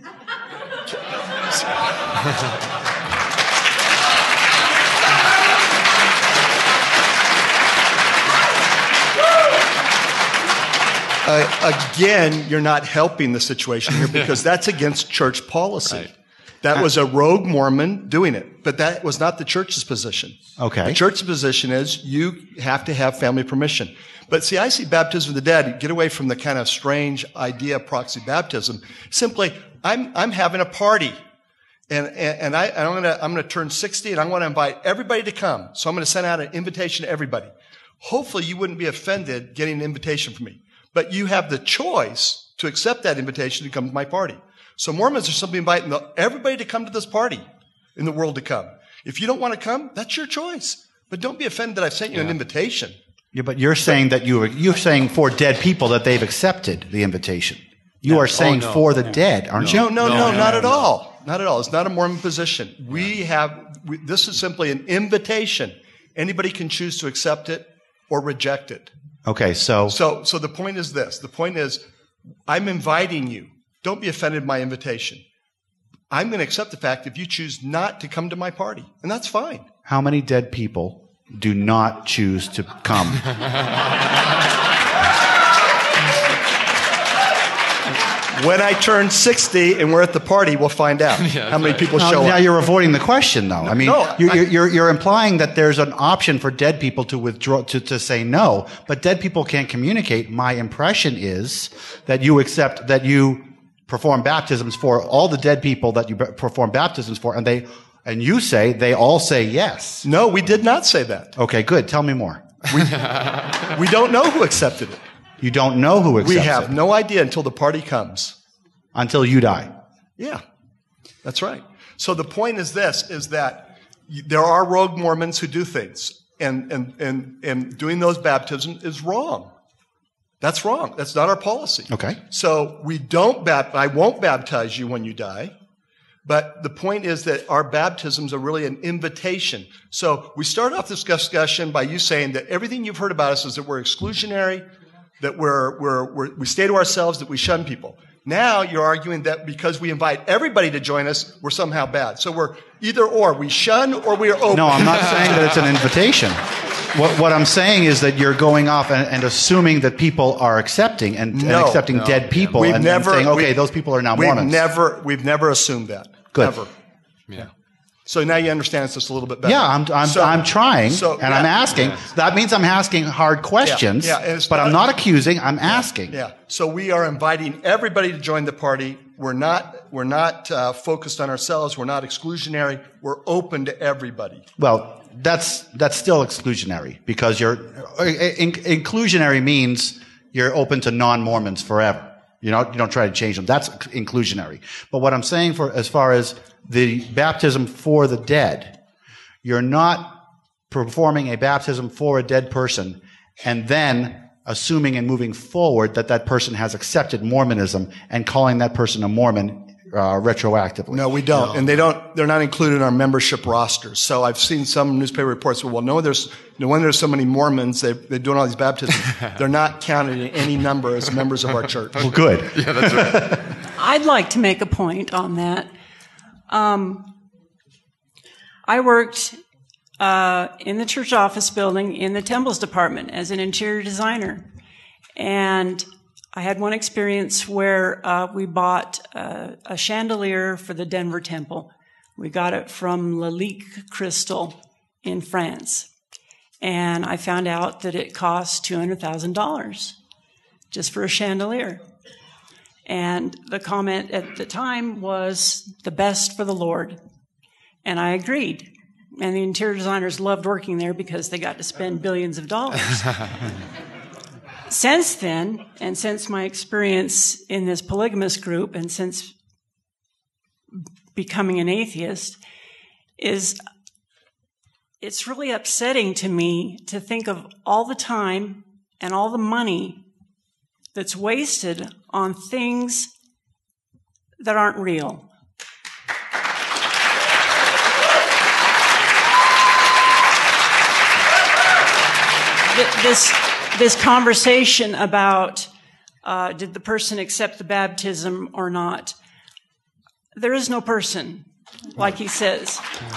Again, you're not helping the situation here because that's against church policy. Right. That was a rogue Mormon doing it, but that was not the church's position. Okay. The church's position is you have to have family permission. But see, I see baptism of the dead, get away from the kind of strange idea of proxy baptism. Simply, I'm having a party. And I'm gonna turn 60 and I want to invite everybody to come. So I'm going to send out an invitation to everybody. Hopefully you wouldn't be offended getting an invitation from me. But you have the choice to accept that invitation to come to my party. So Mormons are simply inviting everybody to come to this party in the world to come. If you don't want to come, that's your choice. But don't be offended that I've sent you an invitation. Yeah, but you're saying that you're saying for dead people that they've accepted the invitation. You are saying for the dead, aren't you? No, not at all. Not at all. It's not a Mormon position. This is simply an invitation. Anybody can choose to accept it or reject it. Okay, so the point is this. The point is, I'm inviting you. Don't be offended by my invitation. I'm going to accept the fact if you choose not to come to my party, and that's fine. How many dead people do not choose to come? When I turn 60 and we're at the party, we'll find out how many people show up. Now you're avoiding the question, though. You're implying that there's an option for dead people to withdraw, to say no, but dead people can't communicate. My impression is that you accept that you perform baptisms for all the dead people that you perform baptisms for, and you say they all say yes. No, we did not say that. Okay, good. Tell me more. We don't know who accepted it. You don't know who accepts it. We have no idea until the party comes. Until you die. Yeah, that's right. So the point is this, is that there are rogue Mormons who do things, and doing those baptisms is wrong. That's wrong. That's not our policy. Okay. So I won't baptize you when you die, but the point is that our baptisms are really an invitation. So we start off this discussion by you saying that everything you've heard about us is that we're exclusionary, that we stay to ourselves, that we shun people. Now you're arguing that because we invite everybody to join us, we're somehow bad. So we're either or. We shun or we are open. No, I'm not saying that it's an invitation. What I'm saying is that you're going off and assuming that people are accepting and accepting dead people and saying, okay, those people are now Mormons. We've never assumed that. Good. Ever. Yeah. So now you understand it's just a little bit better. Yeah, I'm trying, and I'm asking. Yeah. That means I'm asking hard questions, but I'm not accusing, I'm asking. Yeah, so we are inviting everybody to join the party. We're not focused on ourselves. We're not exclusionary. We're open to everybody. Well, that's still exclusionary, because inclusionary means you're open to non-Mormons forever. You don't try to change them. That's inclusionary. But what I'm saying as far as the baptism for the dead, you're not performing a baptism for a dead person and then assuming and moving forward that person has accepted Mormonism and calling that person a Mormon retroactively. No, we don't. And they're not included in our membership rosters. So I've seen some newspaper reports, no wonder there's so many Mormons, they're doing all these baptisms. They're not counted in any number as members of our church. Well, good. Yeah, that's right. I'd like to make a point on that. I worked in the church office building in the temples department as an interior designer. And I had one experience where we bought a chandelier for the Denver temple. We got it from Lalique Crystal in France. And I found out that it cost $200,000 just for a chandelier. And the comment at the time was the best for the Lord. And I agreed. And the interior designers loved working there because they got to spend billions of dollars. Since then, and since my experience in this polygamist group, and since becoming an atheist, it's really upsetting to me to think of all the time and all the money that's wasted on things that aren't real. This conversation about did the person accept the baptism or not? There is no person, like he says.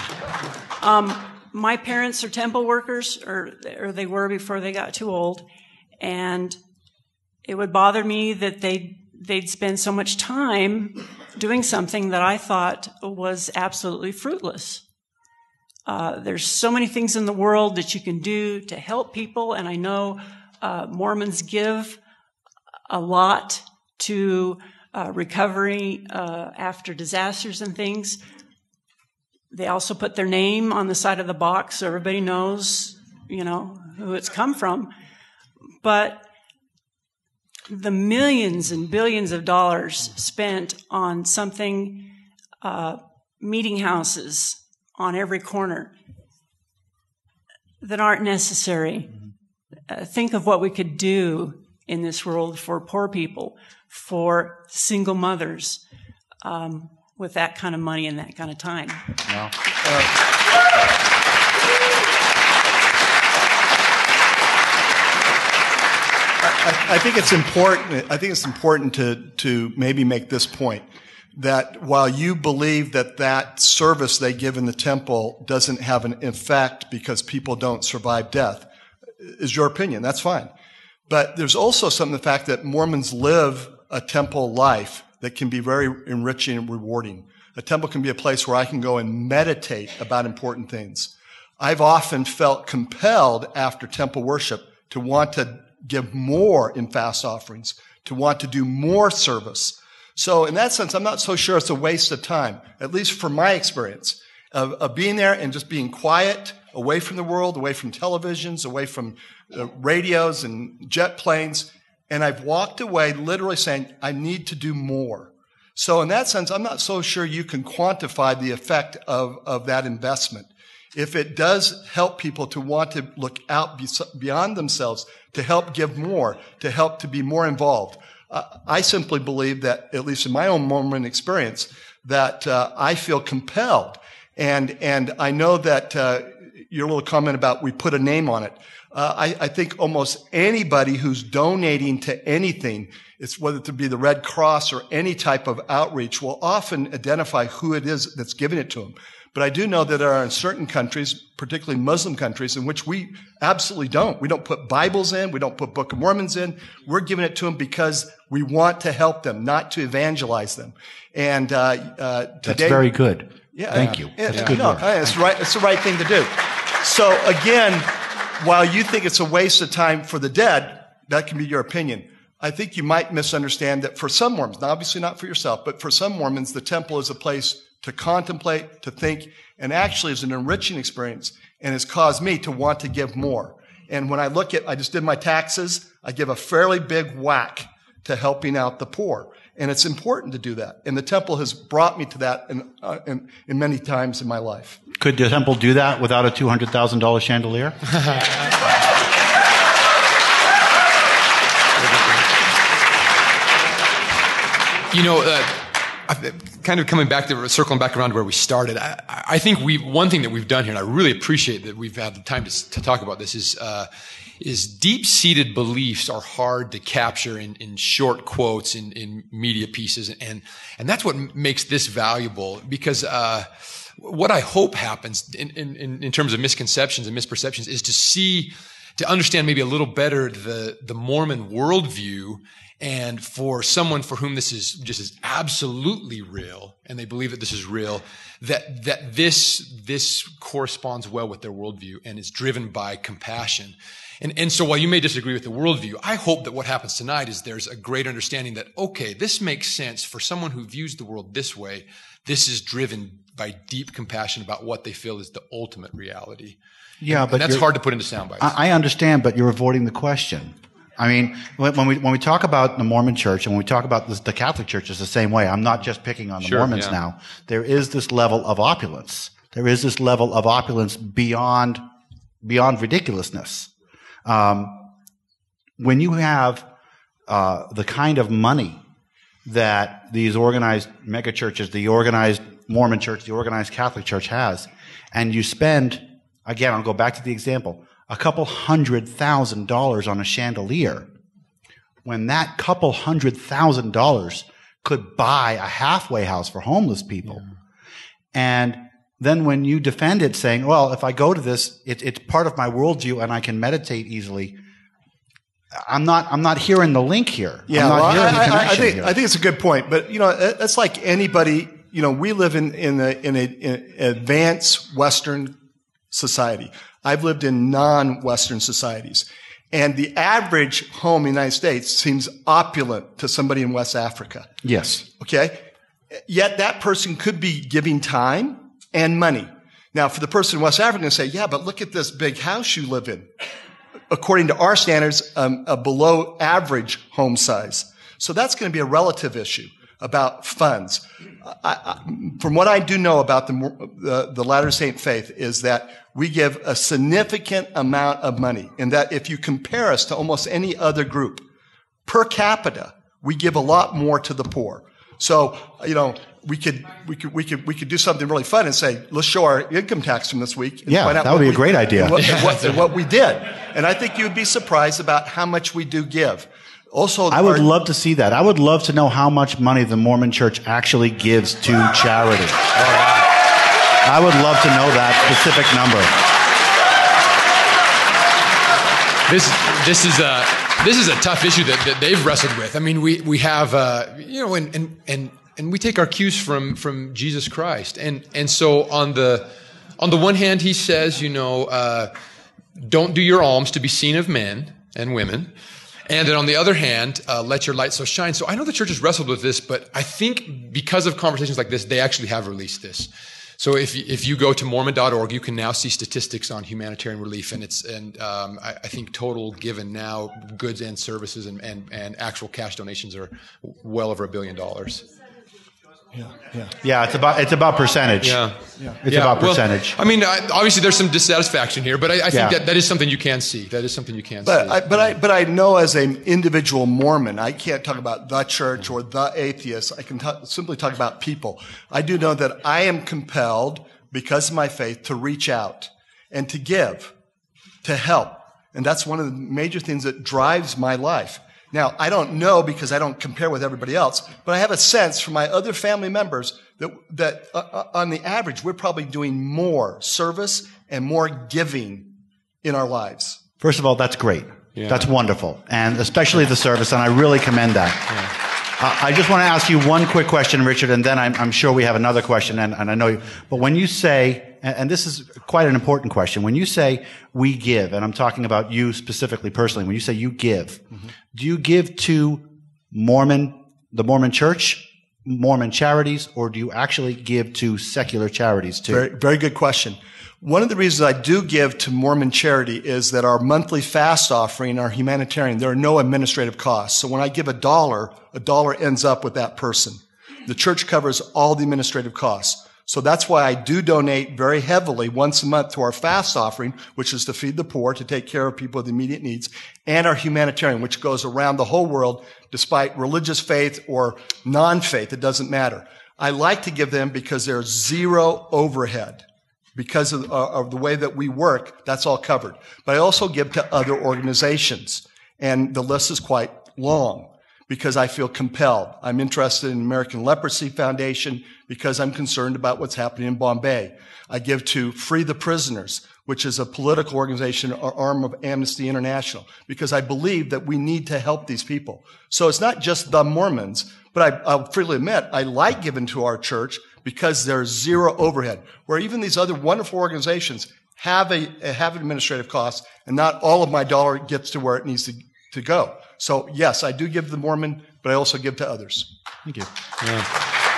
My parents are temple workers, or they were before they got too old, and it would bother me that they'd spend so much time doing something that I thought was absolutely fruitless. There's so many things in the world that you can do to help people, and I know Mormons give a lot to recovery after disasters and things. They also put their name on the side of the box so everybody knows, who it's come from. But the millions and billions of dollars spent on something, meeting houses on every corner, that aren't necessary. Think of what we could do in this world for poor people, for single mothers, with that kind of money and that kind of time. Well, I think it's important. I think it's important to maybe make this point, that while you believe that service they give in the temple doesn't have an effect because people don't survive death, is your opinion. That's fine. But there's also the fact that Mormons live a temple life that can be very enriching and rewarding. A temple can be a place where I can go and meditate about important things. I've often felt compelled after temple worship to want to give more in fast offerings, to want to do more service. So in that sense, I'm not so sure it's a waste of time, at least from my experience, of being there and just being quiet, away from the world, away from televisions, away from radios and jet planes. And I've walked away literally saying, I need to do more. So in that sense, I'm not so sure you can quantify the effect of that investment. If it does help people to want to look out beyond themselves, to help give more, to help to be more involved, I simply believe that, at least in my own Mormon experience, that I feel compelled. And I know that your little comment about we put a name on it. I think almost anybody who's donating to anything, it's whether it be the Red Cross or any type of outreach, will often identify who it is that's giving it to them. But I do know that there are certain countries, particularly Muslim countries, in which we absolutely don't. We don't put Bibles in. We don't put Book of Mormons in. We're giving it to them because we want to help them, not to evangelize them. And today, that's very good. Yeah, thank you. That's good work. It's right. It's the right thing to do. So again, while you think it's a waste of time for the dead, that can be your opinion. I think you might misunderstand that for some Mormons, obviously not for yourself, but for some Mormons, the temple is a place to contemplate, to think, and actually is an enriching experience, and has caused me to want to give more. And when I just did my taxes, I give a fairly big whack to helping out the poor. And it's important to do that. And the temple has brought me to that in many times in my life. Could the temple do that without a $200,000 chandelier? Kind of circling back around to where we started, I think one thing that we've done here, and I really appreciate that we've had the time to talk about this, is deep-seated beliefs are hard to capture in short quotes in media pieces, and that's what makes this valuable, because what I hope happens in terms of misconceptions and misperceptions is to understand maybe a little better the Mormon worldview. And for someone for whom this is just as absolutely real, and they believe that this is real, that this corresponds well with their worldview and is driven by compassion. And so while you may disagree with the worldview, I hope that what happens tonight is there's a great understanding that, okay, this makes sense for someone who views the world this way. This is driven by deep compassion about what they feel is the ultimate reality. Yeah, but that's hard to put into sound bites. I understand, but you're avoiding the question. I mean, when we talk about the Mormon Church and when we talk about the Catholic Church, it's the same way. I'm not just picking on the Mormons now. There is this level of opulence. There is this level of opulence beyond ridiculousness. When you have the kind of money that these organized megachurches, the organized Mormon Church, the organized Catholic Church has, and you spend, again, I'll go back to the example, a couple $100,000 on a chandelier, when that couple $100,000 could buy a halfway house for homeless people. Yeah. And then when you defend it saying, well, if I go to this, it's part of my worldview and I can meditate easily, I'm not hearing the link here. Yeah, I think it's a good point. But, it's like anybody, we live in an advanced Western society. I've lived in non-Western societies. And the average home in the United States seems opulent to somebody in West Africa. Yes. Okay? Yet that person could be giving time and money. Now, for the person in West Africa to say, yeah, but look at this big house you live in. According to our standards, a below average home size. So that's going to be a relative issue about funds. From what I do know about the Latter-day Saint faith is that we give a significant amount of money, and that if you compare us to almost any other group, per capita, we give a lot more to the poor. So, we could do something really fun and say, let's show our income tax from this week. And find out that would be a great idea. And what we did. And I think you'd be surprised about how much we do give. Also, I would love to see that. I would love to know how much money the Mormon Church actually gives to charity. I would love to know that specific number. This is a tough issue that they've wrestled with. I mean, we have and we take our cues from Jesus Christ, and so on the one hand, he says, don't do your alms to be seen of men and women. And then on the other hand, let your light so shine. So I know the church has wrestled with this, but I think because of conversations like this, they actually have released this. So if you go to Mormon.org, you can now see statistics on humanitarian relief, and I think total given now, goods and services and actual cash donations are well over $1 billion. Yeah, it's about percentage. It's about percentage. Well, I mean, obviously there's some dissatisfaction here, but I think that is something you can see. That is something you can see. But I know as an individual Mormon, I can't talk about the church or the atheists. I can simply talk about people. I do know that I am compelled, because of my faith, to reach out and to give, to help. And that's one of the major things that drives my life. Now, I don't know because I don't compare with everybody else, but I have a sense from my other family members that on the average, we're probably doing more service and more giving in our lives. First of all, that's great. Yeah. That's wonderful. And especially the service, and I really commend that. Yeah. I just want to ask you one quick question, Richard, and then I'm sure we have another question, and I know you. But when you say, and this is quite an important question, when you say we give, and I'm talking about you specifically personally, when you say you give, do you give to the Mormon Church, Mormon charities, or do you actually give to secular charities too? Very, very good question. One of the reasons I do give to Mormon charity is that our monthly fast offering, our humanitarian, there are no administrative costs. So when I give a dollar ends up with that person. The church covers all the administrative costs. So that's why I do donate very heavily once a month to our fast offering, which is to feed the poor, to take care of people with immediate needs, and our humanitarian, which goes around the whole world despite religious faith or non-faith. It doesn't matter. I like to give them because there's zero overhead. Because of the way that we work, that's all covered. But I also give to other organizations, and the list is quite long because I feel compelled. I'm interested in American Leprosy Foundation because I'm concerned about what's happening in Bombay. I give to Free the Prisoners, which is a political organization or arm of Amnesty International, because I believe that we need to help these people. So it's not just the Mormons, but I'll freely admit I like giving to our church because there's zero overhead, where even these other wonderful organizations have an administrative cost, and not all of my dollar gets to where it needs to go. So yes, I do give to the Mormon, but I also give to others. Thank you. Yeah.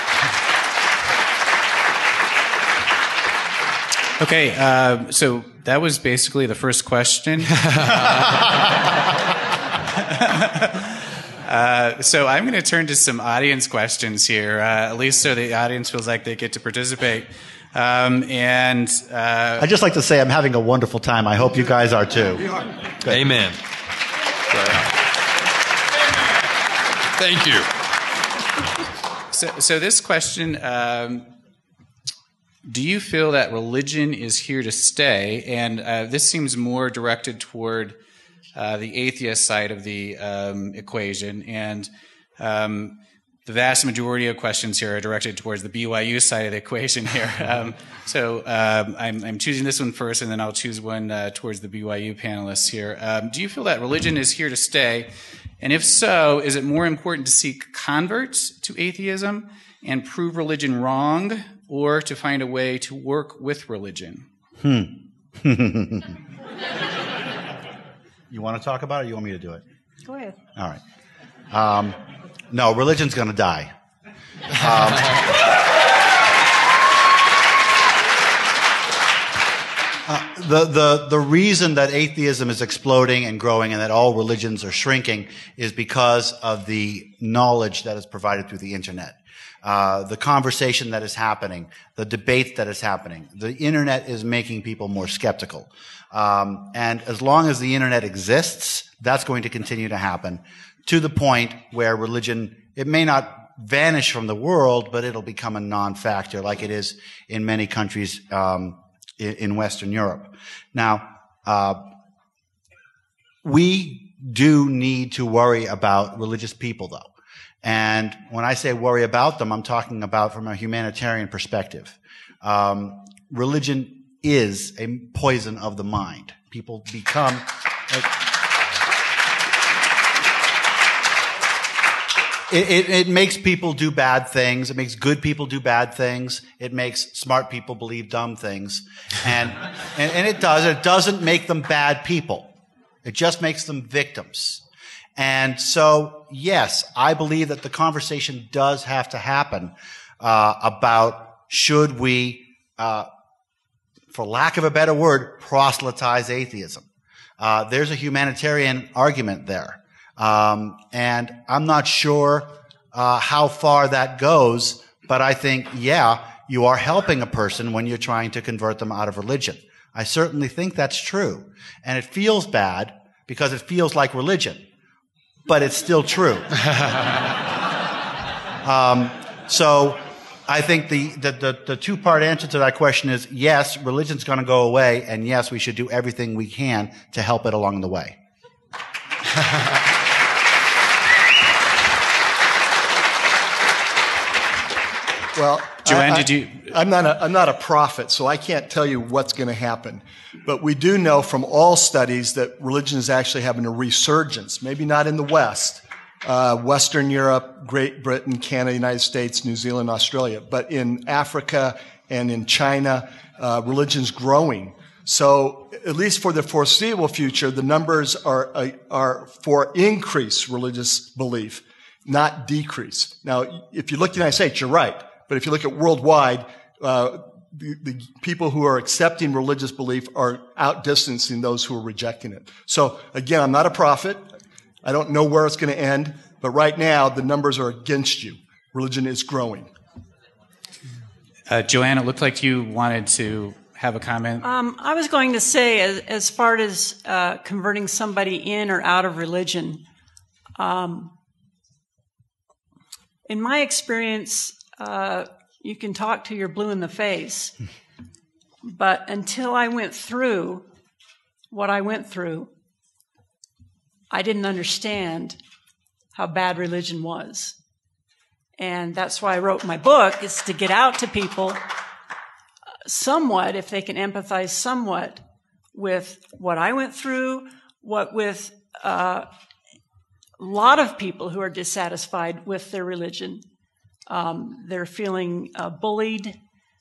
Okay, so that was basically the first question. So I'm going to turn to some audience questions here, at least so the audience feels like they get to participate. I'd just like to say I'm having a wonderful time. I hope you guys are too. Good. Amen. Thank you. So this question, do you feel that religion is here to stay? And this seems more directed toward the atheist side of the equation. And the vast majority of questions here are directed towards the BYU side of the equation here. So I'm choosing this one first, and then I'll choose one towards the BYU panelists here. Do you feel that religion is here to stay? And if so, is it more important to seek converts to atheism and prove religion wrong, or to find a way to work with religion? You want to talk about it, or you want me to do it? Go ahead. All right. No, religion's going to die. The reason that atheism is exploding and growing and that all religions are shrinking is because of the knowledge that is provided through the internet. The conversation that is happening, the debate that is happening. The internet is making people more skeptical. And as long as the internet exists, that's going to continue to happen to the point where religion, it may not vanish from the world, but it'll become a non-factor like it is in many countries in Western Europe. Now, we do need to worry about religious people, though. And when I say worry about them, I'm talking about from a humanitarian perspective. Religion is a poison of the mind. People become... It makes people do bad things. It makes good people do bad things. It makes smart people believe dumb things. And it does. It doesn't make them bad people. It just makes them victims. And so, yes, I believe that the conversation does have to happen about should we, for lack of a better word, proselytize atheism. There's a humanitarian argument there. And I'm not sure how far that goes, but I think, yeah, you are helping a person when you're trying to convert them out of religion. I certainly think that's true. And it feels bad because it feels like religion, but it's still true. So I think the two-part answer to that question is yes, religion's going to go away, and yes, we should do everything we can to help it along the way. Well, Joanne, I'm not a prophet, so I can't tell you what's going to happen. But we do know from all studies that religion is actually having a resurgence. Maybe not in the West, Western Europe, Great Britain, Canada, United States, New Zealand, Australia, but in Africa and in China, religion's growing. So at least for the foreseeable future, the numbers are for increased religious belief, not decrease. Now, if you look at the United States, you're right. But if you look at worldwide, the people who are accepting religious belief are outdistancing those who are rejecting it. So again, I'm not a prophet. I don't know where it's going to end, but right now the numbers are against you. Religion is growing. Joanne, it looked like you wanted to have a comment. I was going to say, as far as converting somebody in or out of religion, in my experience, you can talk till you're blue in the face, but until I went through what I went through, I didn't understand how bad religion was. And that's why I wrote my book, is to get out to people somewhat, if they can empathize somewhat with what I went through, what with a lot of people who are dissatisfied with their religion. They're feeling bullied.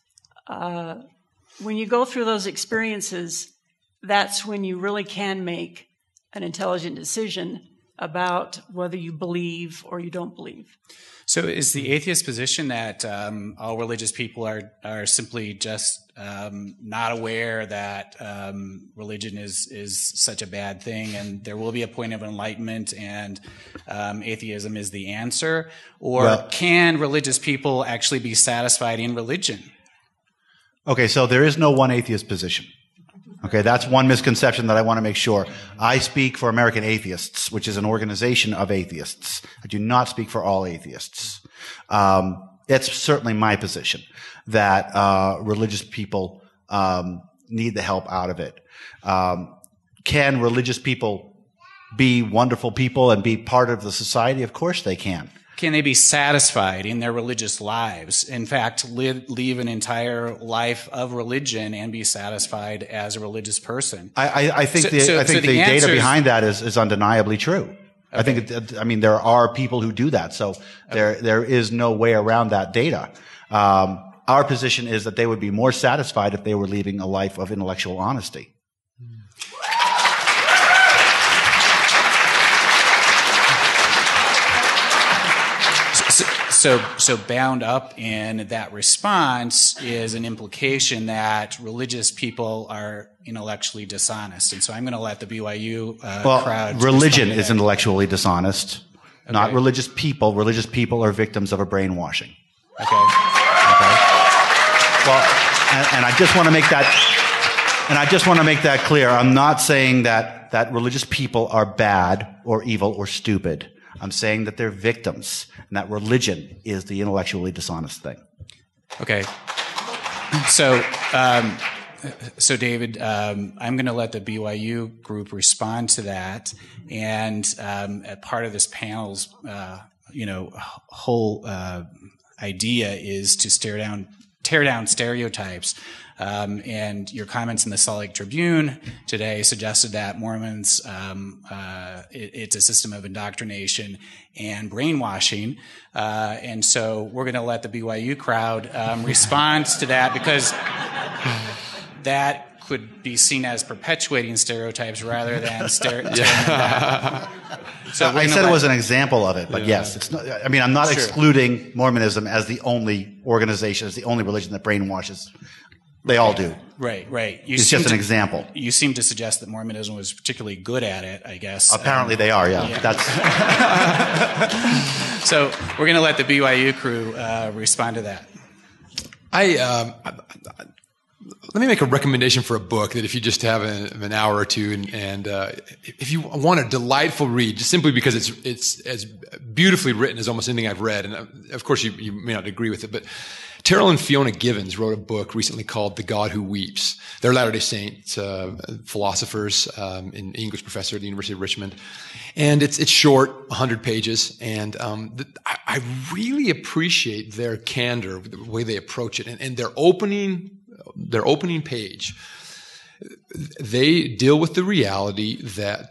When you go through those experiences, that's when you really can make an intelligent decision about whether you believe or you don't believe. So is the atheist position that all religious people are simply just not aware that religion is such a bad thing and there will be a point of enlightenment and atheism is the answer? Or can religious people actually be satisfied in religion? Okay, so there is no one atheist position. Okay, that's one misconception that I want to make sure. I speak for American Atheists, which is an organization of atheists. I do not speak for all atheists. It's certainly my position that religious people need the help out of it. Can religious people be wonderful people and be part of the society? Of course they can. Can they be satisfied in their religious lives? In fact, live an entire life of religion and be satisfied as a religious person? I think the data behind that is undeniably true. Okay. I mean, there are people who do that, so there is no way around that data. Our position is that they would be more satisfied if they were leading a life of intellectual honesty. So bound up in that response is an implication that religious people are intellectually dishonest. And so I'm going to let the BYU crowd. Religion is intellectually dishonest, not religious people. Religious people are victims of a brainwashing. Okay. Well, and I just want to make that, and I just want to make that clear. I'm not saying that religious people are bad or evil or stupid. I'm saying that they're victims and that religion is the intellectually dishonest thing. Okay. So David, I'm going to let the BYU group respond to that. And part of this panel's, whole idea is to tear down stereotypes. And your comments in the Salt Lake Tribune today suggested that Mormons, it's a system of indoctrination and brainwashing. And so we're going to let the BYU crowd respond to that, because that could be seen as perpetuating stereotypes rather than tearing them down. So I said it was an example of it, but yes, it's not, I mean, I'm not excluding Mormonism as the only organization, as the only religion that brainwashes. They all do. Right. It's just an example. You seem to suggest that Mormonism was particularly good at it, I guess. Apparently they are, yeah. That's. So we're going to let the BYU crew respond to that. Let me make a recommendation for a book that if you just have an hour or two and if you want a delightful read, just simply because it's as beautifully written as almost anything I've read, and of course you may not agree with it, but Terrell and Fiona Givens wrote a book recently called The God Who Weeps. They're Latter-day Saints philosophers, an English professor at the University of Richmond. And it's short, 100 pages. And I really appreciate their candor, the way they approach it. And their opening page, they deal with the reality that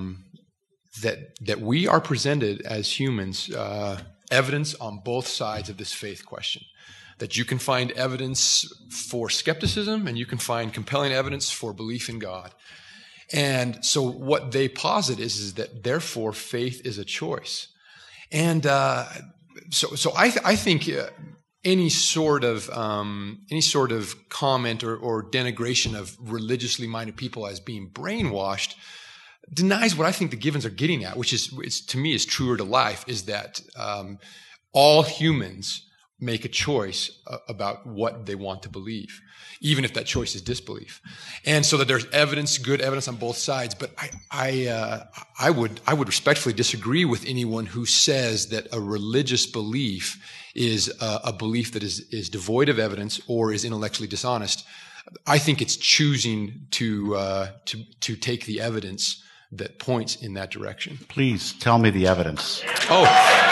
we are presented as humans, evidence on both sides of this faith question. That you can find evidence for skepticism and you can find compelling evidence for belief in God. And so what they posit is that therefore faith is a choice. And so I think any sort of comment or denigration of religiously minded people as being brainwashed denies what I think the Givens are getting at, which is to me is truer to life, is that all humans make a choice about what they want to believe, even if that choice is disbelief. And so that there's evidence, good evidence on both sides. But I would respectfully disagree with anyone who says that a religious belief is a belief that is devoid of evidence or is intellectually dishonest. I think it's choosing to take the evidence that points in that direction. Please tell me the evidence. Oh.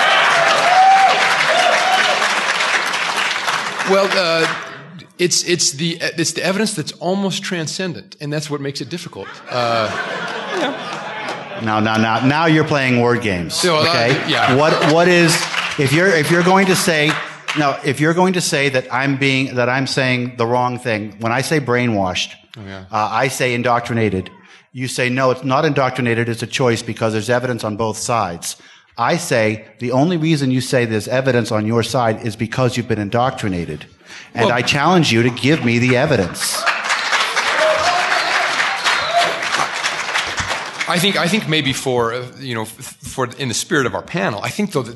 Well, it's the evidence that's almost transcendent, and that's what makes it difficult. Now you're playing word games. So, okay. Yeah. What is if you're going to say that I'm saying the wrong thing when I say brainwashed, I say indoctrinated. You say no, it's not indoctrinated. It's a choice because there's evidence on both sides. I say the only reason you say there's evidence on your side is because you've been indoctrinated. And I challenge you to give me the evidence. I think maybe for in the spirit of our panel, I think though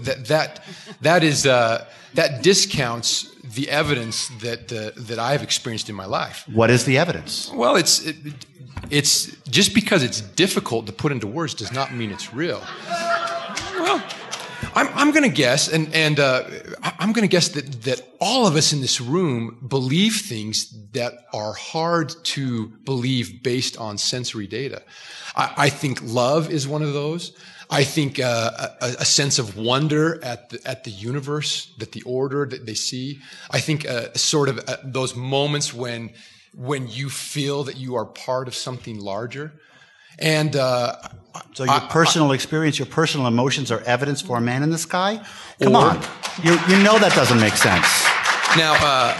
that discounts the evidence that I have experienced in my life. What is the evidence? Well, it's just because it's difficult to put into words does not mean it's real. Well, I'm going to guess, and I'm going to guess that all of us in this room believe things that are hard to believe based on sensory data. I think love is one of those. I think a sense of wonder at the universe, that the order that they see. I think sort of those moments when you feel that you are part of something larger. And so your personal experience, your personal emotions are evidence for a man in the sky? Come on. You know that doesn't make sense. Now,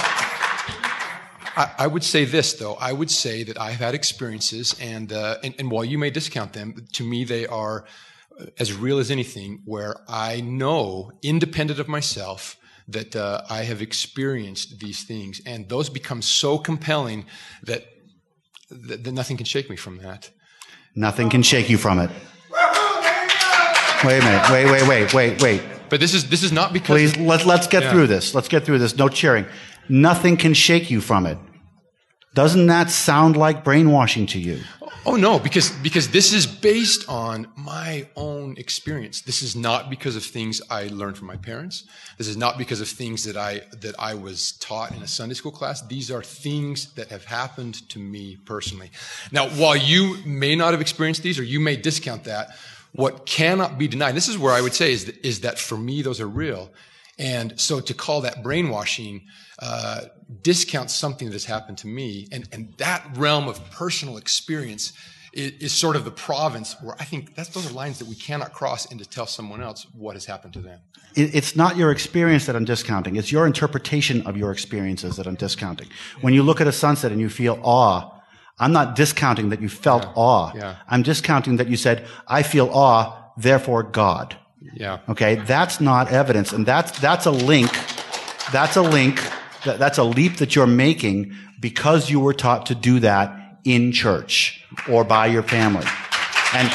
I would say this, though. I would say that I've had experiences, and while you may discount them, to me they are as real as anything, where I know, independent of myself, that I have experienced these things. And those become so compelling that nothing can shake me from that. Nothing can shake you from it. Wait a minute. Wait. But this is not because... Please, let's get through this. Let's get through this. No cheering. Nothing can shake you from it. Doesn't that sound like brainwashing to you? Oh, no, because this is based on my own experience. This is not because of things I learned from my parents. This is not because of things that I was taught in a Sunday school class. These are things that have happened to me personally. Now, while you may not have experienced these, or you may discount that, what cannot be denied, this is where I would say is that for me, those are real. And so to call that brainwashing discounts something that has happened to me. And that realm of personal experience is sort of the province where I think those are lines that we cannot cross and to tell someone else what has happened to them. It's not your experience that I'm discounting. It's your interpretation of your experiences that I'm discounting. When you look at a sunset and you feel awe, I'm not discounting that you felt awe. Yeah. I'm discounting that you said, I feel awe, therefore God. Yeah. Okay. That's not evidence. And that's a link. That's a link. That's a leap that you're making because you were taught to do that in church or by your family. And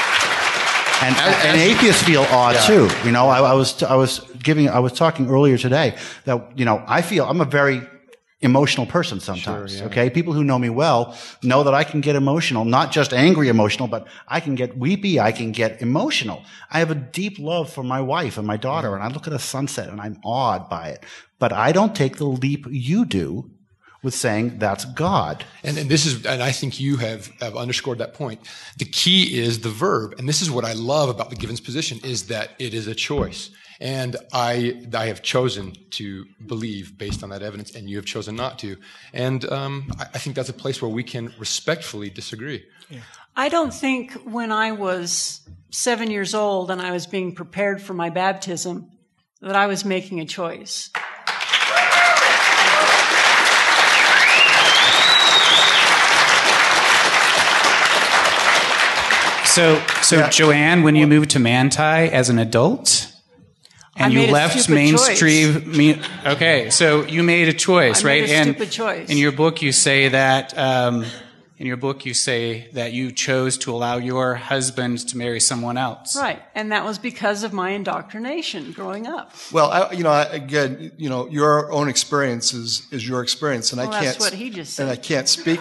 atheists feel awe too. You know, I was talking earlier today that, you know, I'm a very emotional person sometimes. Sure, yeah. Okay. People who know me well know that I can get emotional, not just angry emotional, but I can get weepy. I can get emotional. I have a deep love for my wife and my daughter, and I look at a sunset and I'm awed by it. But I don't take the leap you do with saying that's God. And I think you have underscored that point. The key is the verb. And this is what I love about the Givens position is that it is a choice. And I have chosen to believe based on that evidence, and you have chosen not to. And I think that's a place where we can respectfully disagree. Yeah. I don't think when I was 7 years old and I was being prepared for my baptism that I was making a choice. So Joanne, when you moved to Manti as an adult? And I you made left a stupid mainstream. Okay, so you made a choice, I right? made a stupid choice. In your book, you say that. You chose to allow your husband to marry someone else. Right, and that was because of my indoctrination growing up. Well, again, your own experience is your experience, and Well, I can't. that's what he just said. And I can't speak.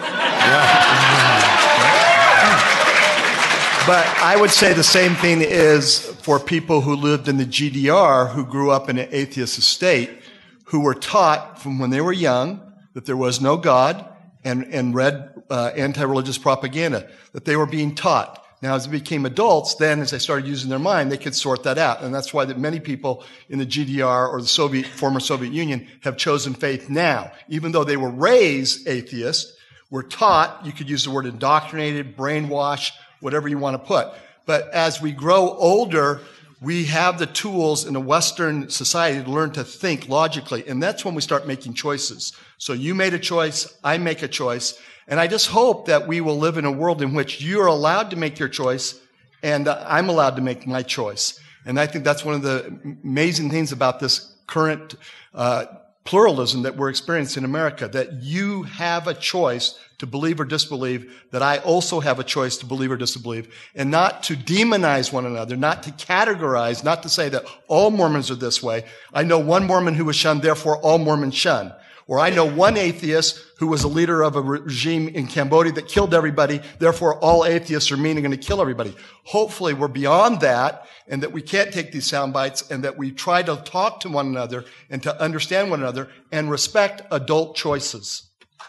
But I would say the same thing is for people who lived in the GDR, who grew up in an atheist state, who were taught from when they were young that there was no God, and read anti-religious propaganda, that they were being taught. Now, as they became adults, then as they started using their mind, they could sort that out. And that's why that many people in the GDR or the former Soviet Union have chosen faith now. Even though they were raised atheist, were taught, you could use the word indoctrinated, brainwashed, whatever you want to put. But as we grow older, we have the tools in a Western society to learn to think logically. And that's when we start making choices. So you made a choice, I make a choice. And I just hope that we will live in a world in which you're allowed to make your choice and I'm allowed to make my choice. And I think that's one of the amazing things about this current pluralism that we're experiencing in America, that you have a choice to believe or disbelieve, that I also have a choice to believe or disbelieve, and not to demonize one another, not to categorize, not to say that all Mormons are this way. I know one Mormon who was shunned, therefore all Mormons shun. Or I know one atheist who was a leader of a regime in Cambodia that killed everybody, therefore all atheists are mean and going to kill everybody. Hopefully we're beyond that, and that we can't take these sound bites, and that we try to talk to one another and to understand one another and respect adult choices.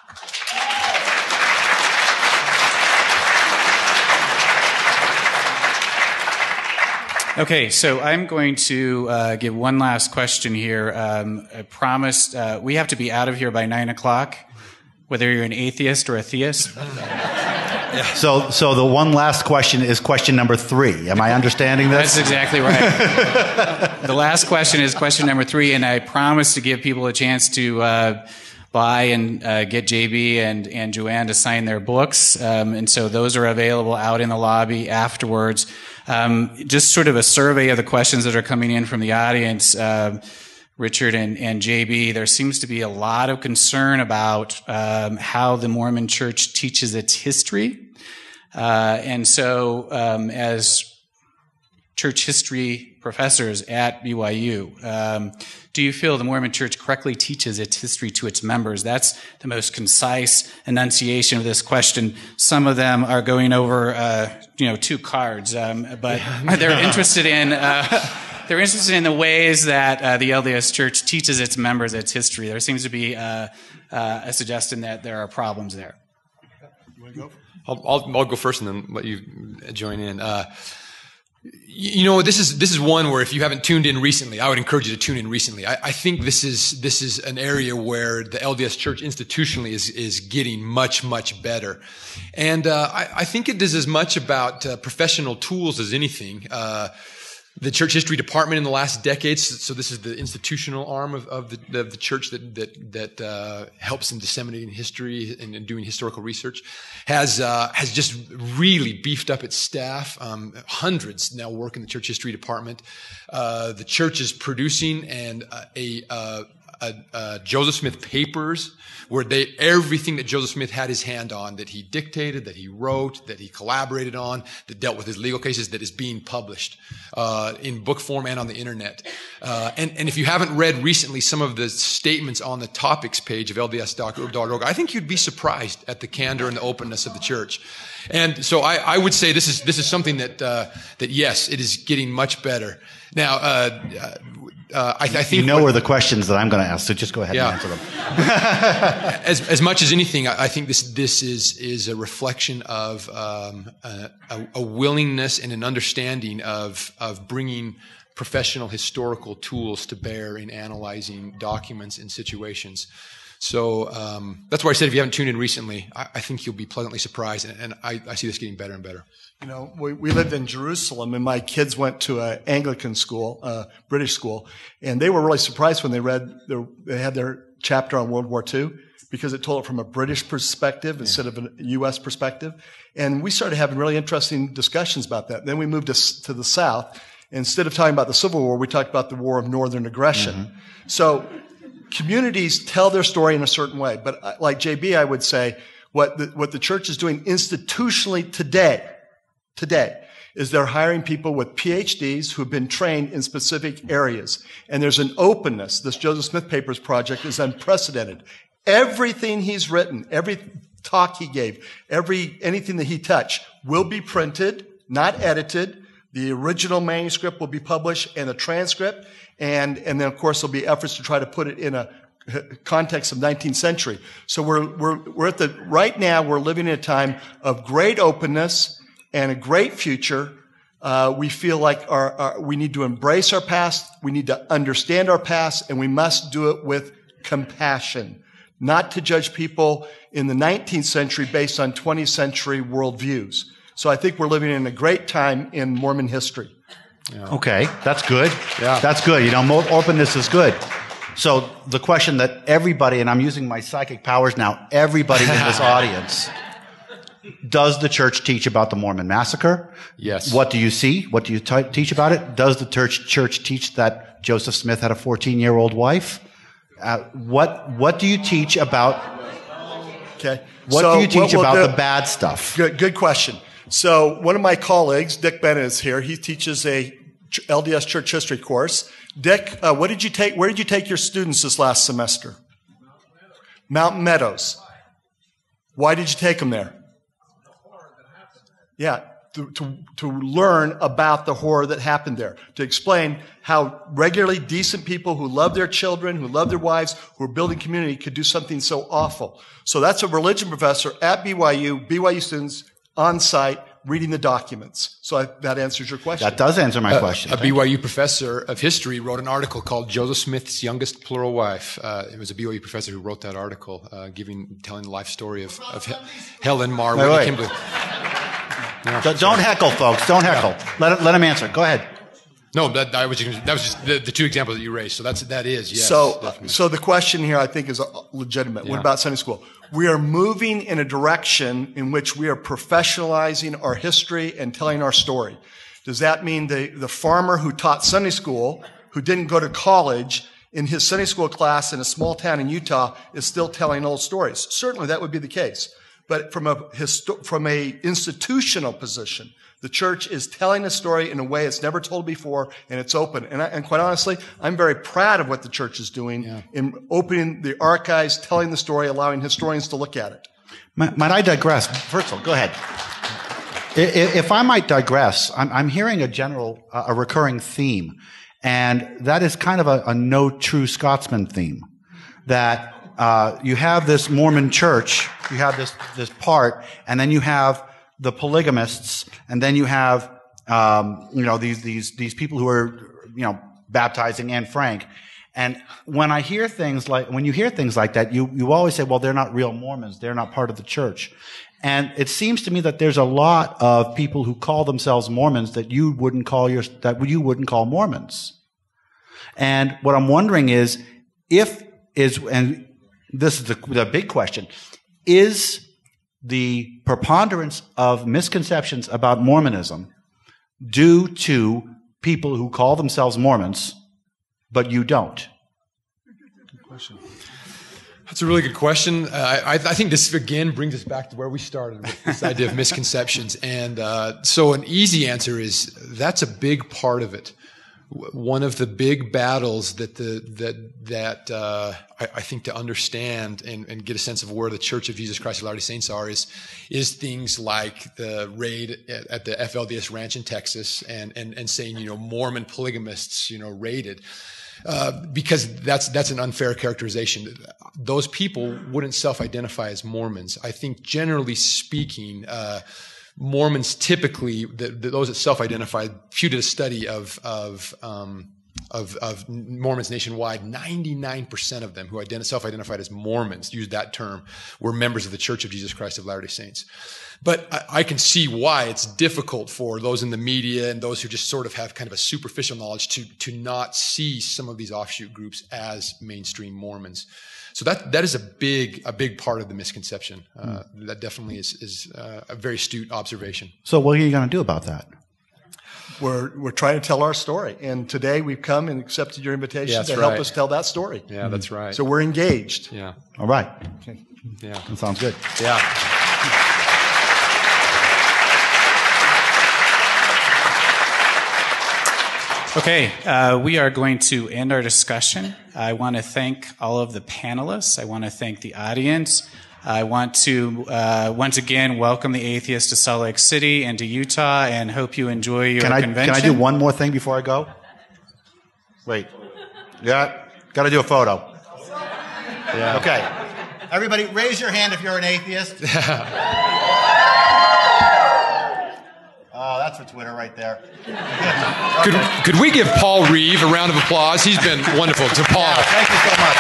Okay, so I'm going to give one last question here. I promised we have to be out of here by 9 o'clock, whether you're an atheist or a theist. So the one last question is question number 3. Am I understanding this? That's exactly right. The last question is question number 3, and I promised to give people a chance to buy and get JB and Joanne to sign their books. And so those are available out in the lobby afterwards. Just sort of a survey of the questions that are coming in from the audience. Richard and JB, there seems to be a lot of concern about how the Mormon Church teaches its history. And so as church history professors at BYU, do you feel the Mormon Church correctly teaches its history to its members? That's the most concise enunciation of this question. Some of them are going over, 2 cards, but they're interested in the ways that the LDS Church teaches its members its history. There seems to be a suggestion that there are problems there. You want to go? I'll go first and then let you join in. This is one where if you haven't tuned in recently, I would encourage you to tune in recently. I think this is an area where the LDS Church institutionally is getting much, much better. And I think it is as much about professional tools as anything. The church history department in the last decades, so this is the institutional arm of the church that helps in disseminating history and doing historical research, has just really beefed up its staff. Hundreds now work in the church history department. The church is producing Joseph Smith papers, where everything that Joseph Smith had his hand on, that he dictated, that he wrote, that he collaborated on, that dealt with his legal cases, that is being published in book form and on the internet. And if you haven't read recently some of the statements on the topics page of LDS.org, I think you'd be surprised at the candor and the openness of the church. And so I would say this is something that yes, it is getting much better. Now, I think where the questions that I'm going to ask, so just go ahead and answer them. As much as anything, I think this is a reflection of a willingness and an understanding of bringing professional historical tools to bear in analyzing documents and situations. So that's why I said if you haven't tuned in recently, I think you'll be pleasantly surprised, and I see this getting better and better. We lived in Jerusalem, and my kids went to an Anglican school, British school, and they were really surprised when they had their chapter on World War II, because it told it from a British perspective instead of a U.S. perspective. And we started having really interesting discussions about that. Then we moved to the South, Instead of talking about the Civil War, we talked about the War of Northern Aggression. Mm-hmm. So communities tell their story in a certain way. But like JB, I would say what the church is doing institutionally today is they're hiring people with PhDs who have been trained in specific areas. And there's an openness. This Joseph Smith Papers project is unprecedented. Everything he's written, every talk he gave, anything that he touched will be printed, not edited. The original manuscript will be published and a transcript. And then, of course, there'll be efforts to try to put it in a context of 19th century. So we're at right now, we're living in a time of great openness and a great future. We feel like we need to embrace our past. We need to understand our past, and we must do it with compassion, not to judge people in the 19th century based on 20th century worldviews. So I think we're living in a great time in Mormon history. Yeah. Okay, that's good. Yeah. That's good. More openness is good. So the question that everybody, and I'm using my psychic powers now, everybody in this audience, does the church teach about the Mormon massacre? Yes. What do you see? What do you teach about it? Does the church teach that Joseph Smith had a 14-year-old wife? What do you teach about? Okay. What do you teach about the bad stuff? Good question. So one of my colleagues, Dick Bennett, is here. He teaches a LDS church history course. Dick, where did you take your students this last semester? Mountain Meadows. Why did you take them there? Yeah, to learn about the horror that happened there, to explain how regularly decent people who love their children, who love their wives, who are building community could do something so awful. So that's a religion professor at BYU students on site reading the documents. So that answers your question. That does answer my question. A BYU professor of history wrote an article called Joseph Smith's Youngest Plural Wife. It was a BYU professor who wrote that article, telling the life story of Helen Mar. Wait. Don't heckle, folks. Don't heckle. Yeah. Let him answer. Go ahead. No, that was just the two examples that you raised. So that is yes. So the question here, I think, is legitimate. Yeah. What about Sunday school? We are moving in a direction in which we are professionalizing our history and telling our story. Does that mean the farmer who taught Sunday school, who didn't go to college, in his Sunday school class in a small town in Utah, is still telling old stories? Certainly, that would be the case. But from a institutional position, the church is telling a story in a way it's never told before, and it's open. And quite honestly, I'm very proud of what the church is doing in opening the archives, telling the story, allowing historians to look at it. Might I digress? First of all, go ahead. If I might digress, I'm hearing a recurring theme, and that is kind of a no true Scotsman theme. That you have this Mormon church, you have this part, and then you have the polygamists, and then you have these people who are baptizing Anne Frank. And when you hear things like that, you always say, well, they're not real Mormons, they're not part of the church. And it seems to me that there's a lot of people who call themselves Mormons that you wouldn't call Mormons. And what I'm wondering is, and this is the big question, is the preponderance of misconceptions about Mormonism due to people who call themselves Mormons, but you don't? Good question. That's a really good question. I think this, again, brings us back to where we started with this idea of misconceptions. And so an easy answer is that's a big part of it. One of the big battles that I think to understand and get a sense of where the Church of Jesus Christ of Latter-day Saints are is things like the raid at the FLDS ranch in Texas and saying, Mormon polygamists, raided. Because that's an unfair characterization. Those people wouldn't self-identify as Mormons. I think generally speaking, Mormons typically, those that self-identify, if you did a study of Mormons nationwide, 99% of them who self-identified as Mormons, used that term, were members of the Church of Jesus Christ of Latter-day Saints. But I can see why it's difficult for those in the media and those who just sort of have kind of a superficial knowledge to not see some of these offshoot groups as mainstream Mormons. So that is a big part of the misconception. That definitely is a very astute observation. So what are you going to do about that? we're trying to tell our story. And today we've come and accepted your invitation to help us tell that story. Yeah, that's right. So we're engaged. Yeah. All right. Okay. Yeah. That sounds good. Yeah. Okay, we are going to end our discussion. I want to thank all of the panelists. I want to thank the audience. I want to once again welcome the atheists to Salt Lake City and to Utah, and hope you enjoy your convention. Can I do one more thing before I go? Wait. Yeah, got to do a photo. Yeah. Okay. Everybody, raise your hand if you're an atheist. Oh, that's for Twitter right there. Could we give Paul Reeve a round of applause? He's been wonderful. To Paul. Yeah, thank you so much.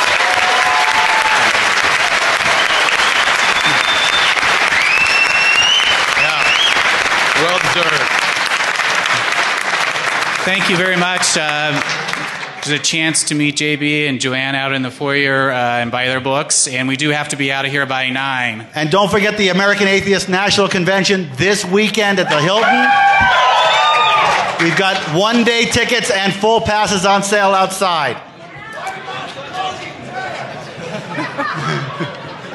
Yeah. Well deserved. Thank you very much. There's a chance to meet JB and Joanne out in the foyer and buy their books. And we do have to be out of here by 9. And don't forget the American Atheist National Convention this weekend at the Hilton. We've got one-day tickets and full passes on sale outside.